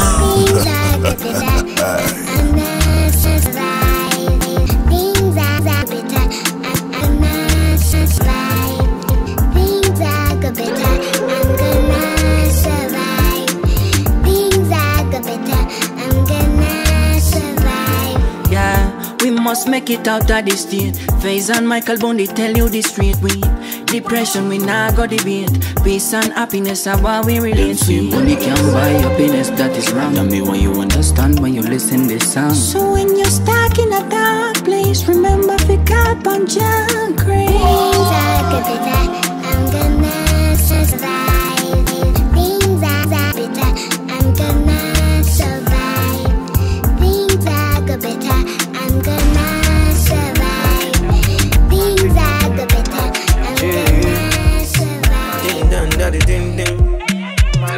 Q: we must make it out of this state. Faze and Michael Bundy tell you the straight way. Depression we not got debate. Peace and happiness are what we relate to. Money can buy happiness, that is wrong. Tell me what you understand when you listen this song. So when you're stuck in a dark place, remember pick up on John Gray. Things are good, I'm gonna survive. Things are better, I'm gonna survive. Things are good, better, I'm gonna survive. Things are good, better, I'm gonna survive. Ding dong, daddy, ding ding. My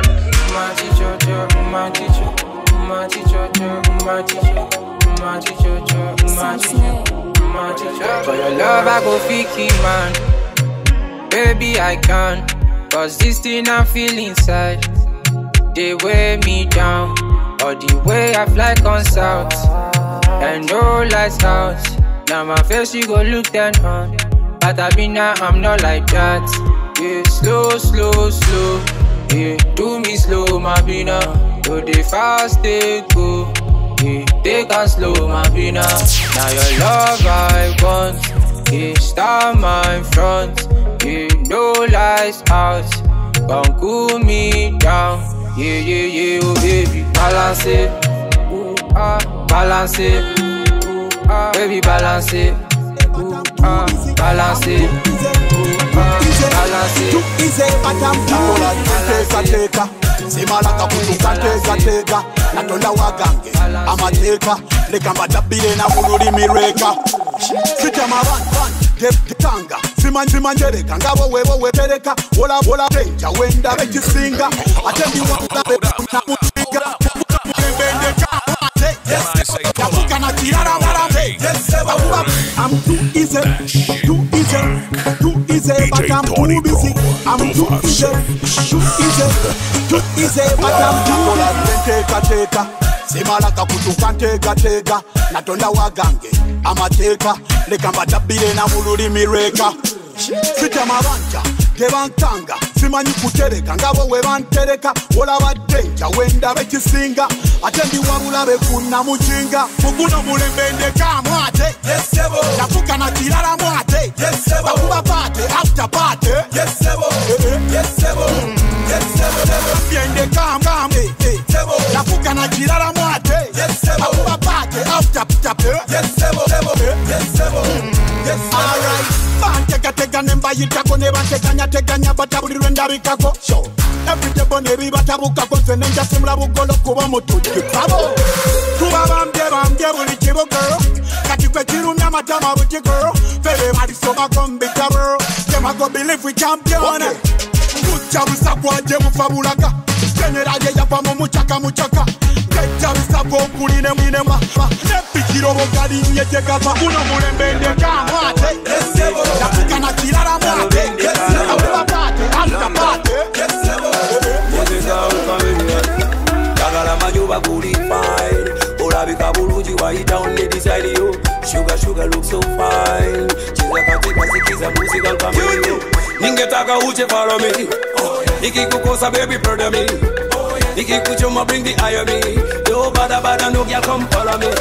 W: for your love I go fiki man. Baby I can. Cause this thing I feel inside, they weigh me down. Or the way I fly on south and no lights out. Now my face you go look down on. But I be now I'm not like that. Yeah, slow, slow, slow. Yeah, do me slow, my be now. Do the fast they go. Yeah, take a slow, my vina. Now your love I want. Yeah, star my front. Yeah, no lies out. Come cool me down. Yeah, yeah, yeah, oh baby, balance it. Ooh, balance it. Ooh, baby, balance it. Ooh, balance it. Balance it.
O: Too easy, but I'm teka. Simalaka kutuka teka. Natola wagange, amateka. Lekamba tabile na buluri mireka. Sitama van, tanga. Simanjereka, ngabo wewe tereka. Wola benja, wenda bejisinga. Atendi wanda na musiga. I'm too easy, but I'm too busy. I'm too easy, but I'm too teka. Simalaka kutuka teka. Natonda wagange, amateka. Lekamba tabile na muluri mireka. Sitama banja, tebankanga. Simanyi kutereka, ngabo webantereka. Wola badenja, wenda bekisinga. Atendi wabula bekuna mujinga. Muguno mulembende kamwate. Nafuka na kirara mwate. Bakuba pate, after party. Biende kambe. Nafuka na kirara mwate. Bakuba pate, after party. Alright. Teka nemba yitako neba teganya batabuli rwenda bikako. Every day bonebi batabukako zenenja simula bugolo kuba mutuji kabo. Kuba bambye buli kibo girl. Kati kwe kirumya matama buti girl. Fele mali soba kombi girl. Kema go believe we champion. Mucha busa kwaje bufabulaga. General ye yapa mu muchaka. Kecha busa bokuline mwinema. Nepikiro bogali nyeteka pa. Uno mulembende kamwate. Nafuka na kirara mwate. Nafuka pate, after party.
F: Tagala majuba kuli fine. Olabika bulungi wayita only beside you. Sugar look so fine. Chiza katika sikiza musical family. Ningetaka uje follow me. Nikikukosa baby brother me. Nikikuchoma bring the eye on me. No bada no girl come follow me.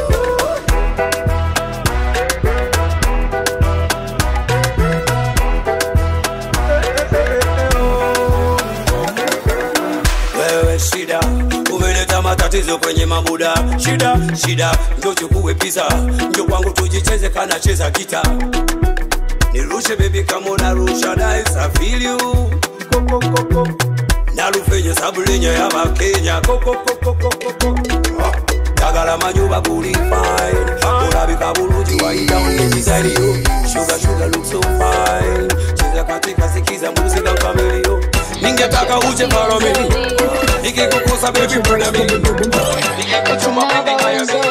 F: Shida, umeleta matatizo kwenye mabuda. Shida, njoo chukue pizza. Njoo kwangu tujicheze kana cheza gita. Nirushe baby kama unarusha dice, I feel you. Nalufenye sabulinye ya Kenya. Tagala majuba kuli fine. Olabika bulungi wayita only beside you. Sugar look so fine. Cheza katika sikiza musical family. Ningetaka uje follow me. Nikikukosa baby brother me. Nikikuchuma baby aya me.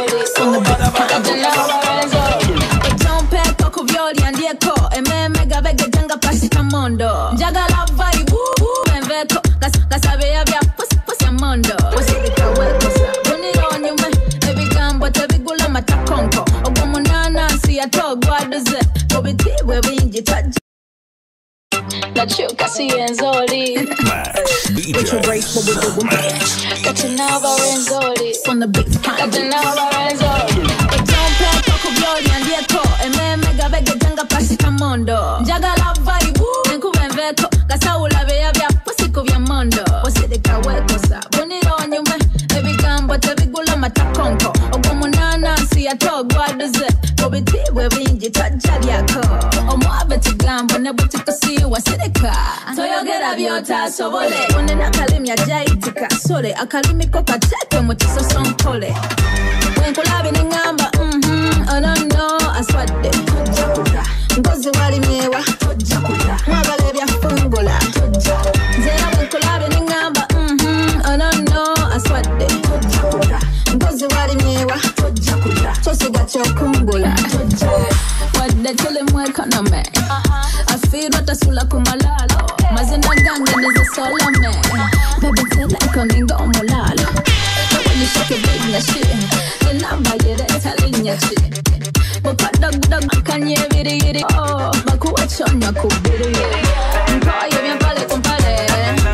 B: Don't pay coco violi andieko. Mega bege janga pasita mondo. Jaga la vibe enveko. Kasabe ya vya pusi ya mondo. Wasirika wekosa. Buniro nyume. Ebi gambo tebigula matakonko. Ogomunana siya togwa doze. Kobitiwe winji taji. That you can see Enzoli. With your graceful with the woman. Got your Nava Enzoli. On the beat, got your Nava Enzoli. Don't play Coco Violi and Dieko. Mega bege janga pasita mondo. Jaga la vibe, nkuwe mveko. Kasaula beya vya pusiko vya mondo. Wasirika wekosa. Buniro nyume. Ebi gambo tebigula matakonko. Ogomunana siya togwa doze. Kobitiwe winji tajali yako. Omwabe tigambo nebutika siya wasirika. Toyogera byota sobole. Onena kalimya jaitika. Sole akalimiko kateke mutiso sonkole. Wenkulabi ningamba. Oh no, aswadde. Ngozi wali myewa. Mwagale bya fungula. Zera wenkulabi ningamba. Oh no, aswadde. Ngozi wali myewa. Tosiga chokungula. Wadde tele mweka na me. Afiro tasula kumalalo. Mazinda gange nize solome. Baby tele ikoninga omulalo. When you shake it big na shit. The number yere talinya shit. Bopa dog kanye viri. Oh, bakuwa chonya kubiri. Mkoye vya pale kumpale.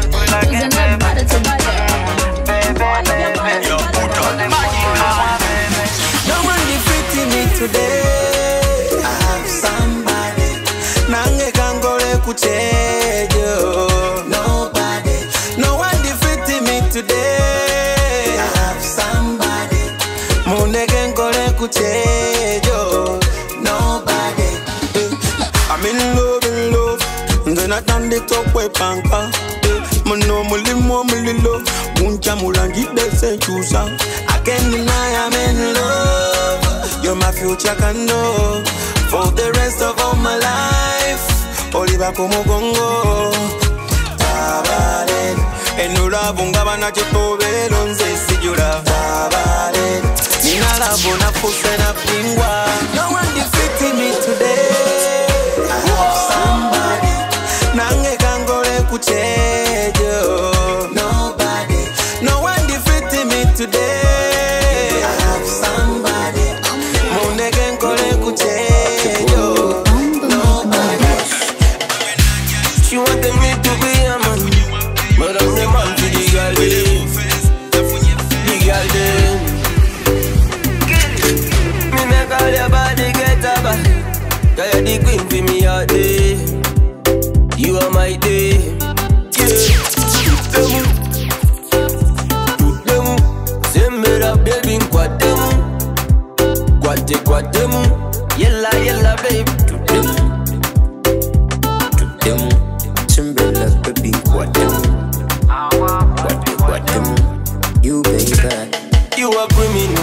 B: Tuze nebade tubale. Mkoye vya pale kumpale.
C: natandika okwepanka muno mulimu omulilo guncamula ngidde kyusa I can't deny I'm in love. You're my future candle for the rest of all my life. Oliva como gongo Tabale Enula bunga bana chitobelo nze sijura Tabale Nina la bona fuse na pingwa. No one defeating me today. I have somebody Nange kangole kuchejo. Nobody. No one defeating me today. I have somebody Monege kangole kuchejo.
K: She wanted me to be a man, but I'm the man to the girl dem. The girl dem. Me make all your body get a back. Cause you're the queen for me all day. You are my day. Yeah. Put them. Send me that baby quad them. Quad them. Yella baby. Put them. Timberlake baby, what them? You baby, you a criminal,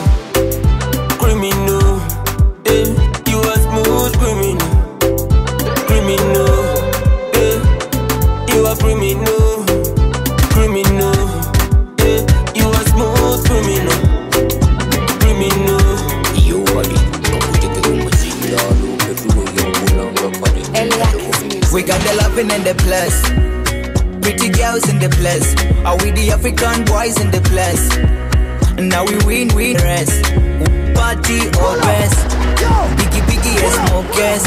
K: eh? You a smooth criminal, eh? You a criminal, eh? You a smooth criminal. You body, we got the loving and the plus. Pretty girls in the place. Are we the African boys in the place? Now we win rest. Party or rest. Biggie and smokers.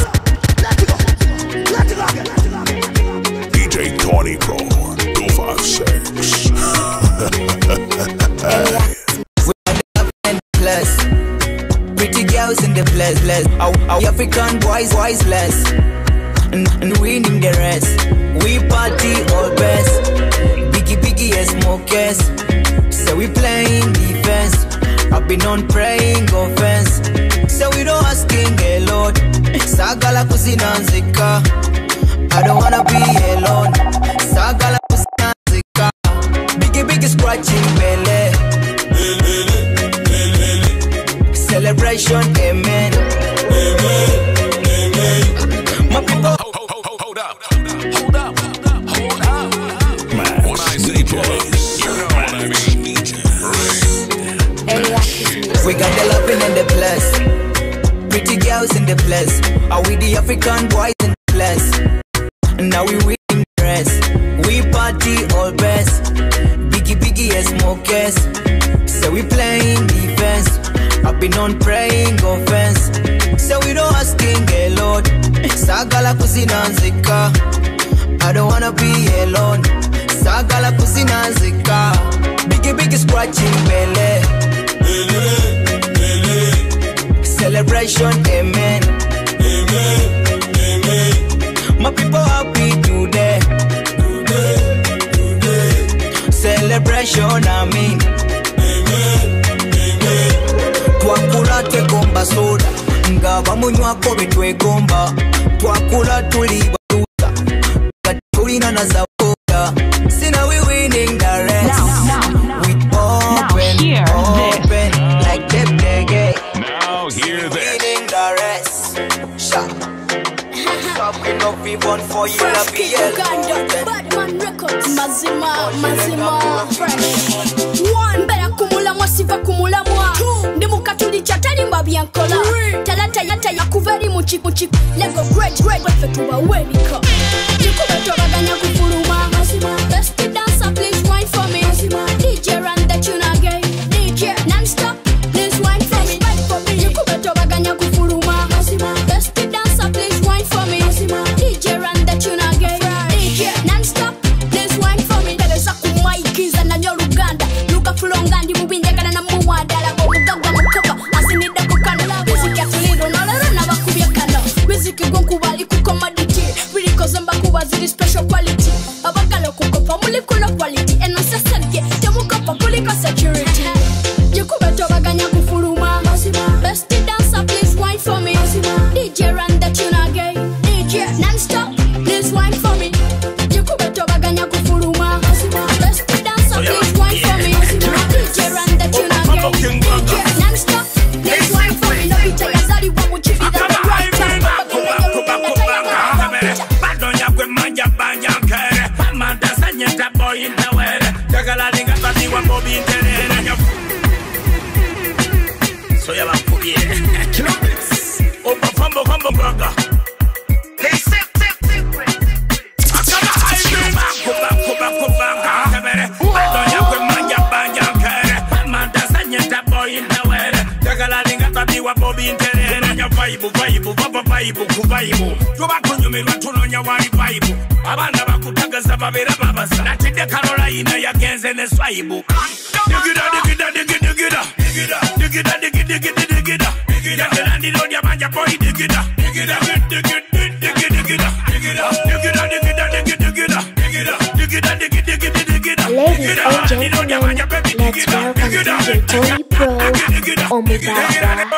A: DJ Tony Pro 256.
K: We got the loving and the plus. Pretty girls in the place. Are we African boys less? And winning the rest. We party all best. Biggie and smokers. So we playing defense. I've been on praying offense. So we don't asking a lot. Sagala kusina nzika. I don't wanna be alone. Sagala kusina nzika. Biggie scratching belly. Celebration, amen. My people.
A: Hold up. Man, when I say place, you know what I mean.
K: We got the loving and the plus. Pretty girls in the place. Are we the African boys in the place? Now we win the rest. We party all best. Biggie and smokers. So we playing defense. I've been on praying offense. So we don't asking a lot. Sagala kusina nzika. I don't wanna be alone. Sagala kusina nzika. Biggie scratching belly. Celebration, amen. My people happy today. Celebration, I mean. Twakula tegomba soda. Nga bamunywako betwegomba. Twakula tulibaluza. Tulina na zaboda. Sina we winning the rest. We open like them gay.
A: Now hear this.
K: Winning the rest. Shot. Something of even for you to be
B: Batman Records. Mazima fresh. One better kumula mwa siva kumula mwa. Ndi mukatuli chatali mbabyankola. Talanta ya kuveri muchiku. Lego great wefetuwa welika. Jikubetobaganya kufuruma. Best dancer please wine for me. DJ run the tune again. DJ non-stop please wine for me. Jikubetobaganya kufuruma. Best dancer please wine for me. DJ run the tune again. DJ non-stop please wine for me. Teresa kumaikiza na nyoluganda. Luka fulongandi mubinjagana na muwadala. Omugagwa mukopa asinida kukana. Music ya tulido nolero na bakubya kana. Music gonkubali kukomadity. Really mba kuba ziri special quality. Abagalo kukopa molecular quality. Eno sasage temukopa kuliko security. Jikubeto baganya kufuruma. Best dancer please wine for me. DJ run the tune again. DJ non-stop please wine for me.
F: sanyeta boy in the way. Jagala linga bati wa bobi internet. So ya la puye. Kilometers. Opa fambo fambo burger. Hey sip. Akama highway. Kuba. Kabere. Badonya kwe manja kere. Manda sanyeta boy in the way. Jagala linga bati wa bobi internet. Manya vibe. Kubaibu. Tuba kunyumirwa tunonya wali vibe. Abana bakutagaza babera babasa. Natide Carolina yagenze ne swaibu. Digida. Digida ndi road ya manja boy digida.
I: Ladies and gentlemen, let's welcome DJ Tony Pro on the background.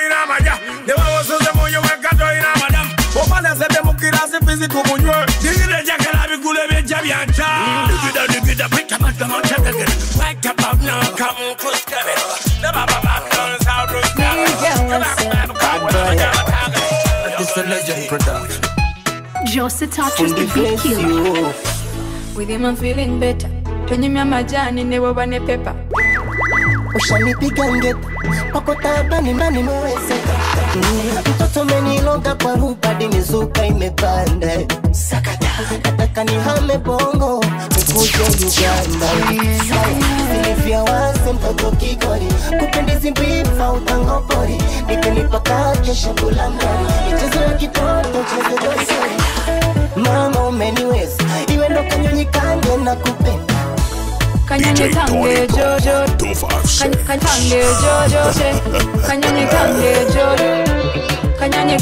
J: It's a legend production.
N: Just touches the beat killer.
D: With him I'm feeling better. Tonyumia majani newe wane pepa.
L: Ushanipiga ngeta pako tabani nani mwezeka. Mtoto menilonga kwa rupadi mizuka imepanda. Sakata nataka nihame bongo nikuje Uganda. Silivia wase mtoto kikori kupendizi mbifa utangopori. Nikunipa kache shakula mrani michezo ya kitoto cheze dosari. Mama umeniweza iwe ndo kanyonyi kange na kupenda.
D: Kanyonyi kange jojo. Kange jojo. Kanyonyi kange jojo. Kanyonyi.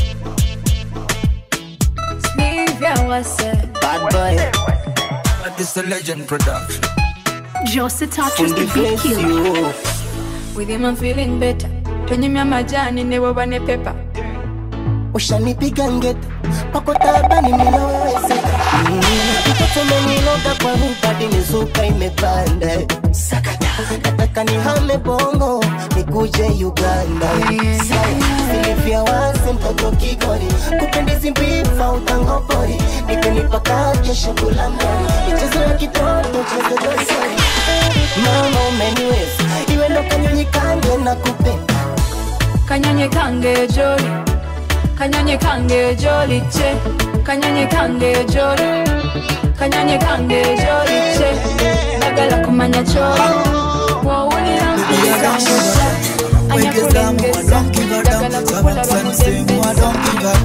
D: Silvia wase.
L: Bad boy.
J: It's a legend production.
N: Just touches the beat killer.
D: With him I'm feeling better. Tonyumia majani newe wane pepa.
L: Ushanipiga ngeta pako tabani ninawezeka. Mtoto menilonga kwa rupadi mizuka imepanda. Sakata nataka nihame bongo nikuje Uganda. Silivia wase mtoto kikori kupendizi mbifa utangopori. Nikunipa kache shakula mrani michezo ya kitoto cheze dosari. Mama umeniweza iwe ndo kanyonyi kange na kupenda.
D: Kanyonyi kange joli. Kanyonyi kange joli che. Kanyonyi kange joli. Kanyonyi kange joli che. Bagala kumanya choli. Wawulira mpisa. Anya kulengesa. Bagala kupula bakudembesa.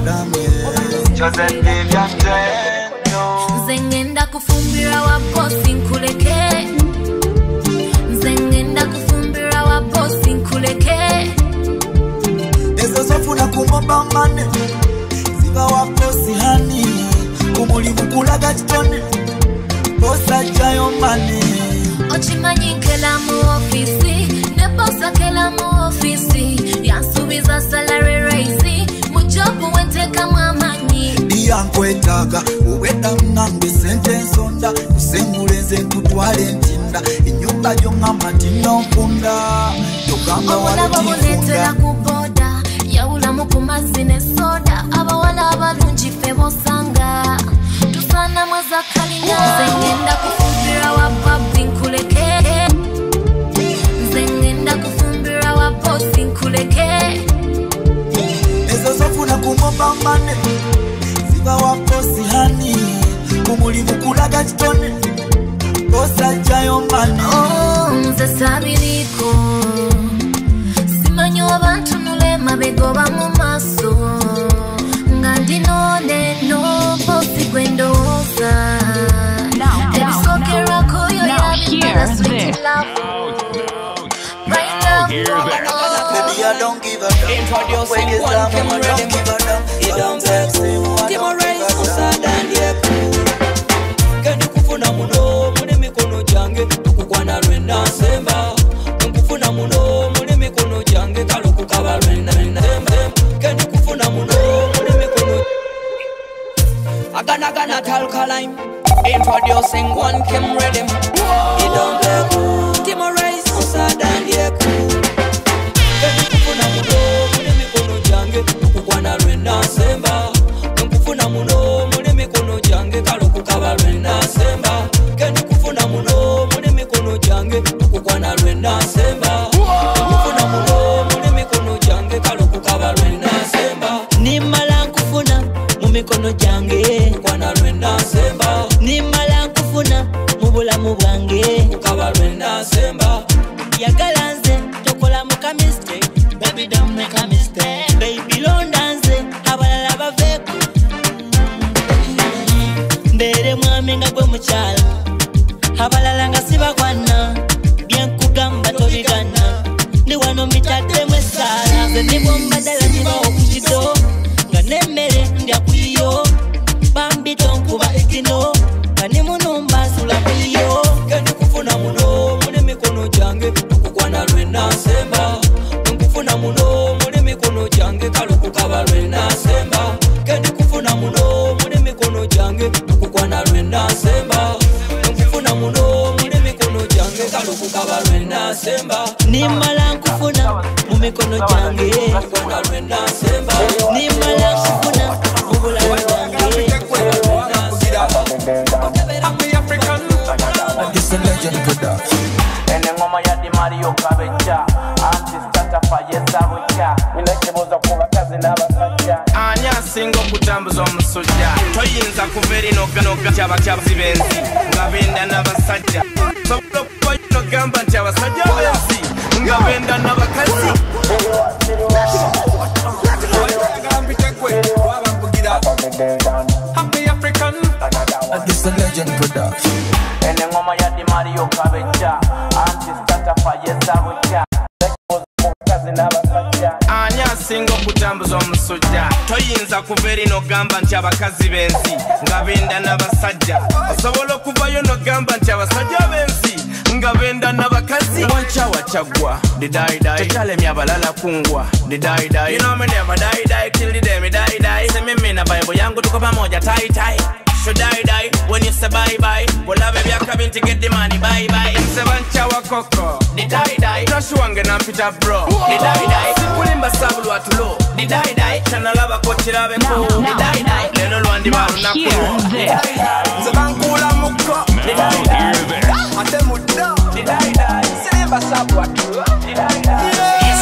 B: Nzengenda kufumbira wa bosi nkuleke. Nzengenda kufumbira wa bosi nkuleke.
F: Ezo sofuna kumomba mane. Ziba wa bosi hani. Kumulimu kulaga chitone. Bosa jayo mane.
B: Ochimanyi nkela mu ofisi. Ne bosa kela mu ofisi. Yansubiza salary raise. Mujobu wenteka mwamanyi.
F: Yankwetaga uweta mnambe sente nsonda kusenguleze kutwale ntinda inyumba yongama tinokunda yogamba
B: wala kuboda yaula mukumazi ne soda abawala abalungi fe bosanga tusana mwaza kalinga zengenda kufumbira wa papi nkuleke zengenda kufumbira wa bosi nkuleke
F: ezo sofuna kumomba mane wa bosi hani kumulimu kulaga chitone bosa jayo mane.
B: Nze sabiliko simanyi abantu nule mabego bamu maso nga ndinone no bosi gwendooza ebisokerako yo yabibala sweet love right now.
F: Baby I don't give a damn. Introducing one Kim Ready. You don't vex me. Timorize usada ndiye Kendi kufuna muno mune mikono jange tukukwana lwenda nsemba. Nkufuna muno mune mikono jange kaloku kaba lwenda nsemba. Kendi kufuna muno mune mikono Agana talkaline. Introducing one Kim Ready. You don't vex me. Timorize usada ndiye Kendi kufuna muno mune mikono jange tukukwana lwenda nsemba. Nkufuna muno
K: bulamu bwange kukaba lwenda nsemba yagala nze tokola muka mistake baby don't make a mistake baby londa nze abalala baveeko mbere mwami nga gwe mukyala abalala nga sibakwana byenkugamba tobigana ndi wano mitaddemu essaala nze ndibwombadala nyibawo ku kido nga n'emmere ndya kuyiyo bambi tonkuba ekino nga ne munumba nsula kuyiyo kendikufuna muno muli mikono gyange okukwana lwenda nsemba nkufuna muno muli mikono gyange kalukukaba lwenda nsemba kendikufuna muno muli mikono gyange okukwana lwenda nsemba nkufuna muno muli mikono gyange kalukukaba lwenda nsemba nimala nkufuna mu mikono gyange okukwana lwenda nsemba nimala nkufuna mu bulamu bwange
F: This a legend production.
M: Ene ngoma ya Di Mario Kabeja Anti-starter fayeza buja Minekeboza kuba kazi n'abasajja Anya singo kutambuza omusujja Toyinza kuveri noga cyaba zibenzi Ngabenda n'abasajja Sobulo kuba yino gamba nti abasajja benzi Ngabenda n'abakazi Happy African
F: This a legend production.
M: Ene ngoma ya Di Mario Kabeja Anti-starter fayeza buja Anya singo kutambuza omusujja Toyinza kuveri nogamba nti abakazi benzi Ngabenda n'abasajja Osobola okuvayo nogamba nti abasajja benzi Ngabenda n'abakazi Wanchawa chagwa Didai Tochalemya abalala kungwa Didai You know me never die till the day me die Se mimi na Bible yangu tuko pamoja tie Should I die when you say bye Well I baby I come in to get the money bye Se wanchawa koko Didai Tashuwange na mpita bro Didai Sikulimba sabulu watulo Didai Chana laba kochirabe ko Didai Leno luandi baru na ko Zabankula muko Didai Ate muda Didai Silimba sabulu watulo Didai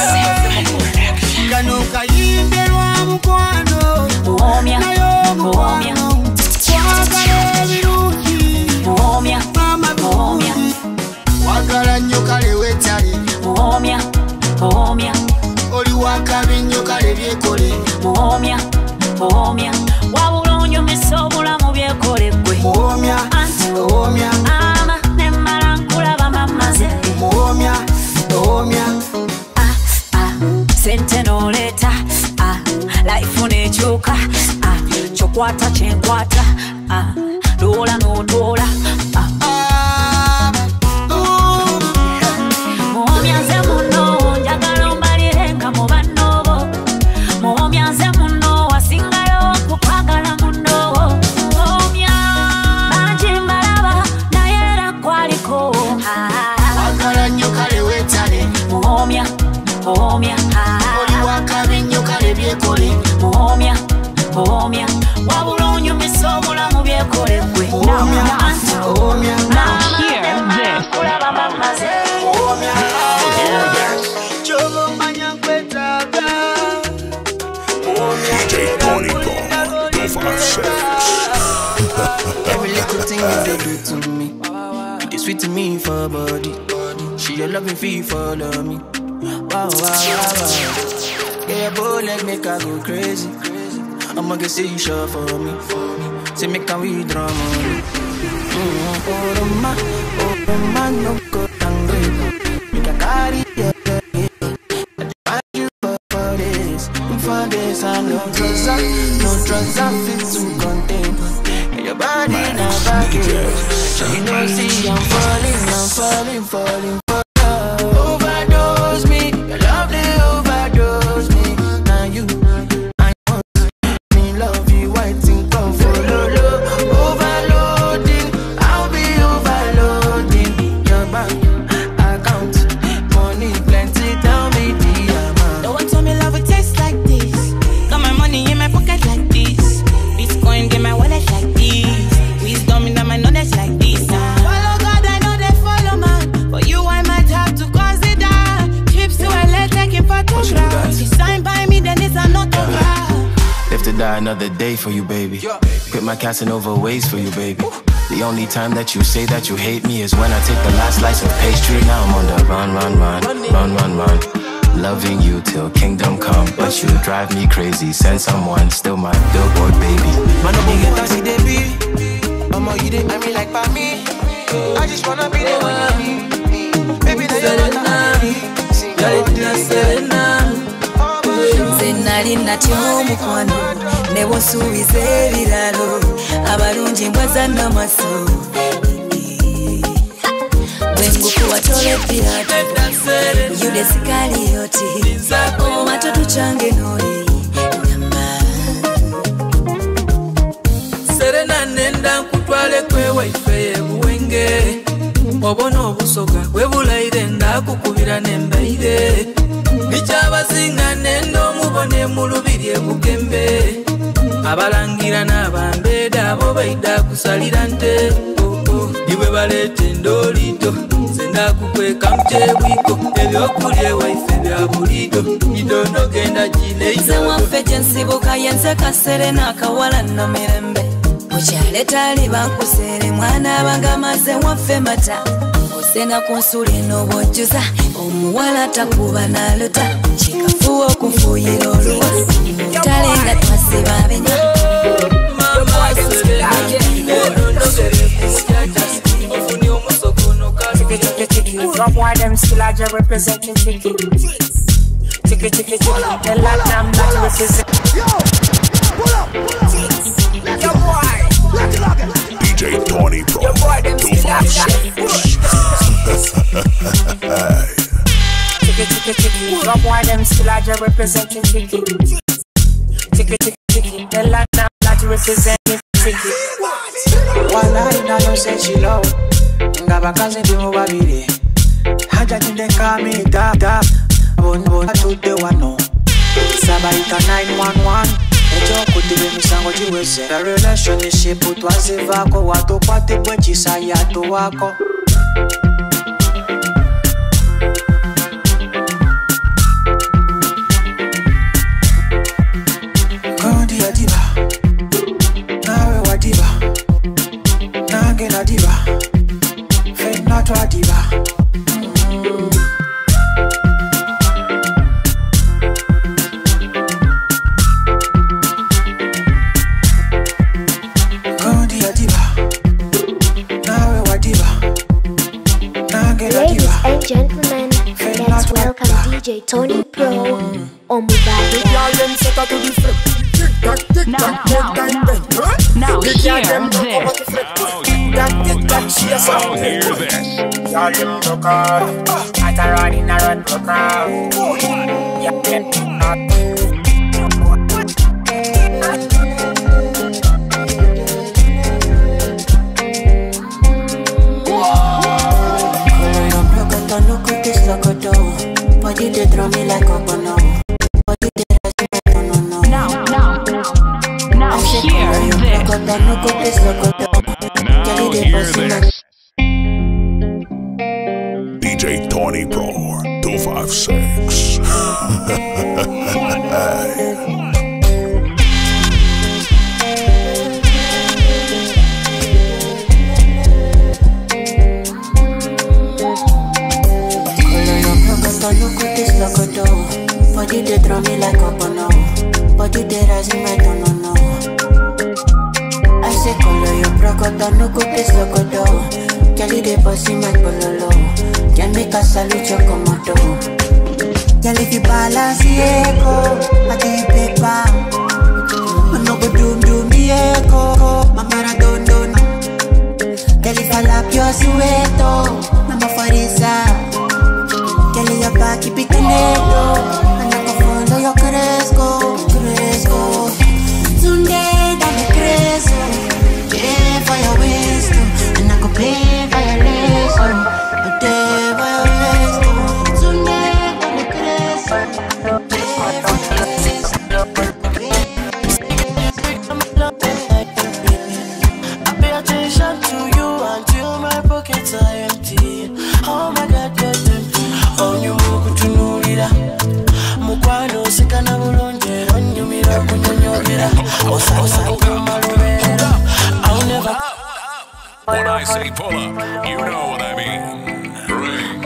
R: Kanuka yimberwa mukwano
P: Muomya
R: Muomya Wakale viruki
P: Muomya
R: Muomya Wakala nyokale wetale
P: Muomya
R: Oli wakabi nyokale byekole
P: Muomya Wabula onyumisa obulamu byekolebwe
R: Muomya
P: Ama nemmala nkulaba mamaze
R: Muomya
P: Sente n'oleeta life nekyuka kyokwata kyenkwata doola n'odoola muomya nze muno njagala ombalire nga mu bannobo muomya nze muno wasingayo kukwagala muno muomya bangi mbalaba naye era kwaliko
R: Wakala nyokale wetale
P: muomya
R: Oli wakabi nyokale byekole
P: muomya wabula onyumisa obulamu byekolebwe kulaba mamaze
R: kyobomanya nkwetaaga
A: DJ Tony Gong, 256.
Q: Every little thing they do to me, it is sweet to me for body. She a loving fee follow me. Wow. Yeah, boy, like make her go crazy. I'ma get say you sure for me. Say make her withdraw money. Oh man, no go angry. Make her carry your I demand you for this, and no drugs I fit to contain. Your body now baggage. So you know, see I'm falling for love. Overdose me, your love they overdose me. Now you, I want me love you, I think I'm follow. Overloading, I'll be overloading. Your bank account, money plenty, tell me the amount.
T: Don't want to me love it taste like this. Got my money in my pocket like this. Bitcoin in my wallet like this. Wisdom in my knowledge like this. Follow God, I know they follow man. For you, I might have to consider trips to LA taking photographs. You sign by me, then it's an autograph.
Q: Live to die another day for you, baby. Quit my Casanova ways for you, baby.
H: The only time that you say that you hate me is when I take the last slice of pastry. Now I'm on the run. Loving you till kingdom come, but you drive me crazy. Send someone, still my billboard baby.
Q: Man, no get to see the beat. Mama, you did, I mean like by me. I just wanna be the one. Baby, they're not
B: Zenali natyo mukwano ne bosuubiza ebiralo abalungi mbwaza namaso bwengukuwa tole pirato yude sikaliyoti omatoto change noli
S: serena nenda nkutwale kwe waife ebuwenge obona obusoga bwebulaire ndakukubira nembaire Nichabazinga nendo mubone mulubiri ebugembe abalangira n'abambeda bo baida kusalira nte iwe balete ndolito senda kukweka mchebwiko ebyokulye waife bya bulido idono genda jine
B: nze waffe gyensibuka yenze kaserena akawala namirembe mukyaleta libakusere mwana abanga maze waffe mata osena kunsuli n'obwojjuza omuwala takuba nalota kikafuwa okufuyira oluwa talenga twasiba benya
U: From why them still are just representing Tiki. Tiki, the Latin that represent.
A: Pull up. Yo, boy. DJ Tony Pro. Yo, boy, them still are
U: Tiki. From why them still are just representing Tiki. Tiki, the Latin that representing Tiki.
Q: One I know say she low. Ngabakaze ndimo babiri haja tindeka mi da bonbon tude wano sabaita 911 ejo kutibe misango jiweze the relationship twazivako watu kwate bwechisa yato wako Kondi ya diva nawe wa diva nange na diva not a diva.
I: Ladies and gentlemen, let's welcome DJ Tony Pro on Mubadi.
G: Now hear this.
Q: Body they throw me like a bono. Body they
G: Now hear this.
A: DJ Tony Pro 256.
Q: Body they throw me like a bono. Body they rise in my tono. I say color your brocodo, no go this locodo. Kelly they bossy my pololo. Can make a salute your commando. Kelly if you balance echo, I take paper. No go do me echo. Mama don't. Kelly fall up your sueto. Mama farisa. Kelly your back keep it negro. Yo crezco Sunday dame crezo Pay for your wisdom And I go pay for your lesson Pay for your wisdom Sunday dame crezo Pay for your wisdom I pay attention to you Until my pockets are empty Oh my God, you're tempting Oh, you move to Nurida Mukwano sikana bulunje onyumira kunyonyogera osa kumalubera I'll never
A: say pull up, you know what I mean. Bring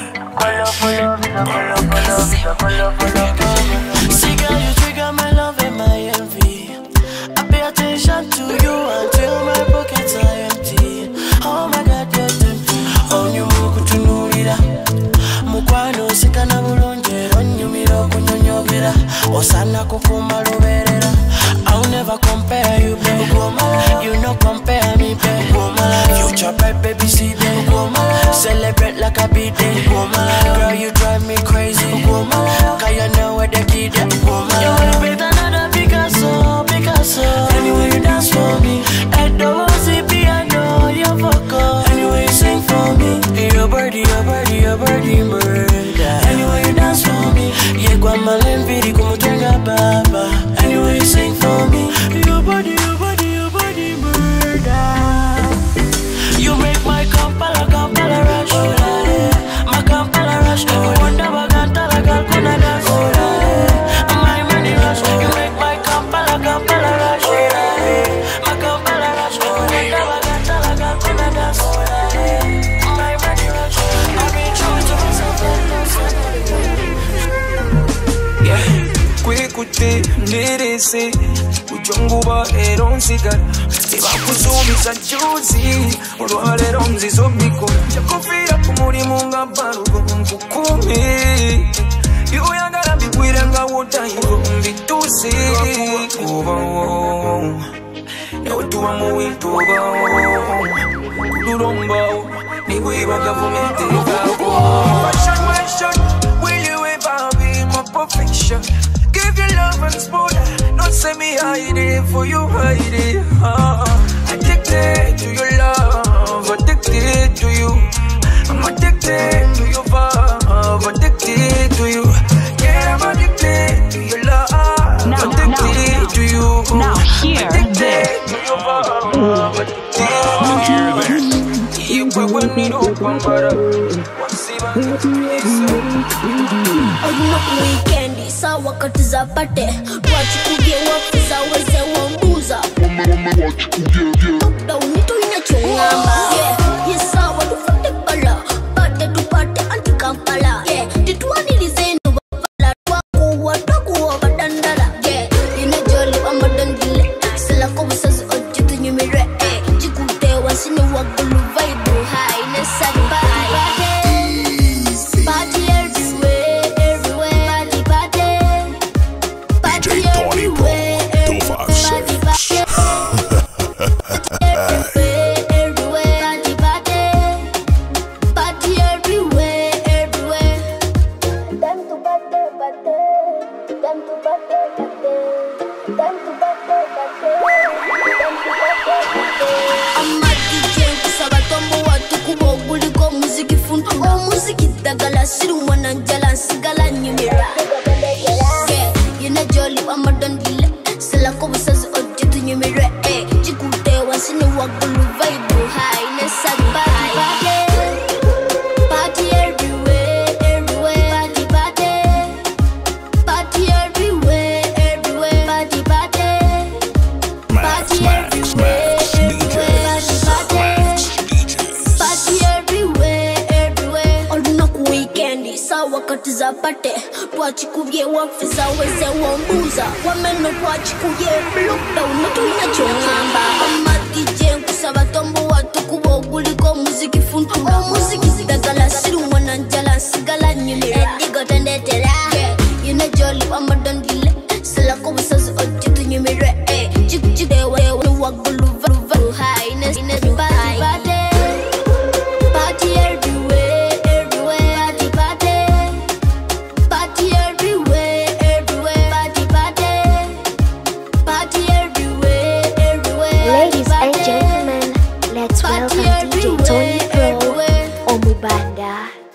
R: See, girl, you trigger my love and my envy. I pay attention to you until my pockets are empty. Oh my God, you're tempting. On you muku tunurira. Mukwano sikana bulonje. On you miro kunyonyogera. Osana kukuma luberera. I'll never compare you, baby. You no compare me, baby. Future bright, baby, see, baby. Celebrate like a B-day. Girl, you drive me crazy. Cause you know where the key is. You wanna be another Picasso, Picasso. Anyway, you dance for me. At the OCP, I know you're focused. Anyway, you sing for me. Your birdie, your birdie, your birdie, murder. Anyway, you dance for me. Yeah, guama lenviri kumutenga baba. Anyway, you sing for me. Your body, your body, your body, murder. You make my Kampala, Kampala rush. My Kampala rush. Wonder bagantala gal kuna dance. My money rush. You make my Kampala, Kampala rush. My Kampala rush. Wonder bagantala gal kuna dance. My money rush. I've been true to myself.
J: Yeah, kwikuti ndirisi Ujunguba eronsiga Tiba kusubiza juzi Olwalero nzizo bikola Chakufira kumurimu nga balugo nkukumi Yuyagala bigwire nga wotayigo mbitusi Kuba Neotuwa muwintuba Kuduromba Nibwiba gavumenti Question, will you ever be my perfection? Give you love and spoon. Don't say me hide it for you hide it. Addicted to your love, addicted to you. I'm addicted to your vibe, addicted to you. Yeah, I'm addicted to your love, addicted to you.
G: Now hear this.
J: To your vibe, addicted to you. You when you know one
B: Weekendi sawa katiza pate wachikuge wafiza weze wambuza Daunito inachongamba Yesawa tufate pala Pate tupate anti-Kampala Tituani lizendo wafala Waku wataku wa badandala Inajoli wa madandile Sila kubusazi ojitu nyumire Jikute wasini wakulu vaibu Hai nesadi Party everywhere, everywhere. Party everywhere, everywhere. Party everywhere, everywhere. Time to party, party. Time to party, party. Time to party, party. I'm a DJ kusaba tombo watu kuboguli ko muziki funtu o muziki dagala siru wana njala sigala nyumira Yena jolly wa madandile sila ko busazi ojitu nyumira jikute wasini wakulu vibe high nessa party everywhere, everywhere. Party everywhere, everywhere. Party everywhere, everywhere. Party everywhere, everywhere. Oluna ku weekendi sawa katiza pate twachikubye wafiza weze wambuza wameno twachikubye lockdown natu inachongamba amatije nkusaba tombo watu kuboguliko muziki funtu o muziki dagala siru mwana njala sigala nyumira digo tendetera Yena wa madandile sila ko busazi ojitu nyumira jikjide we wagulu valu high ness Party everywhere, everywhere. Party everywhere, everywhere. Party everywhere, everywhere.
I: Ladies and gentlemen, let's welcome DJ Tony Pro Omubanda.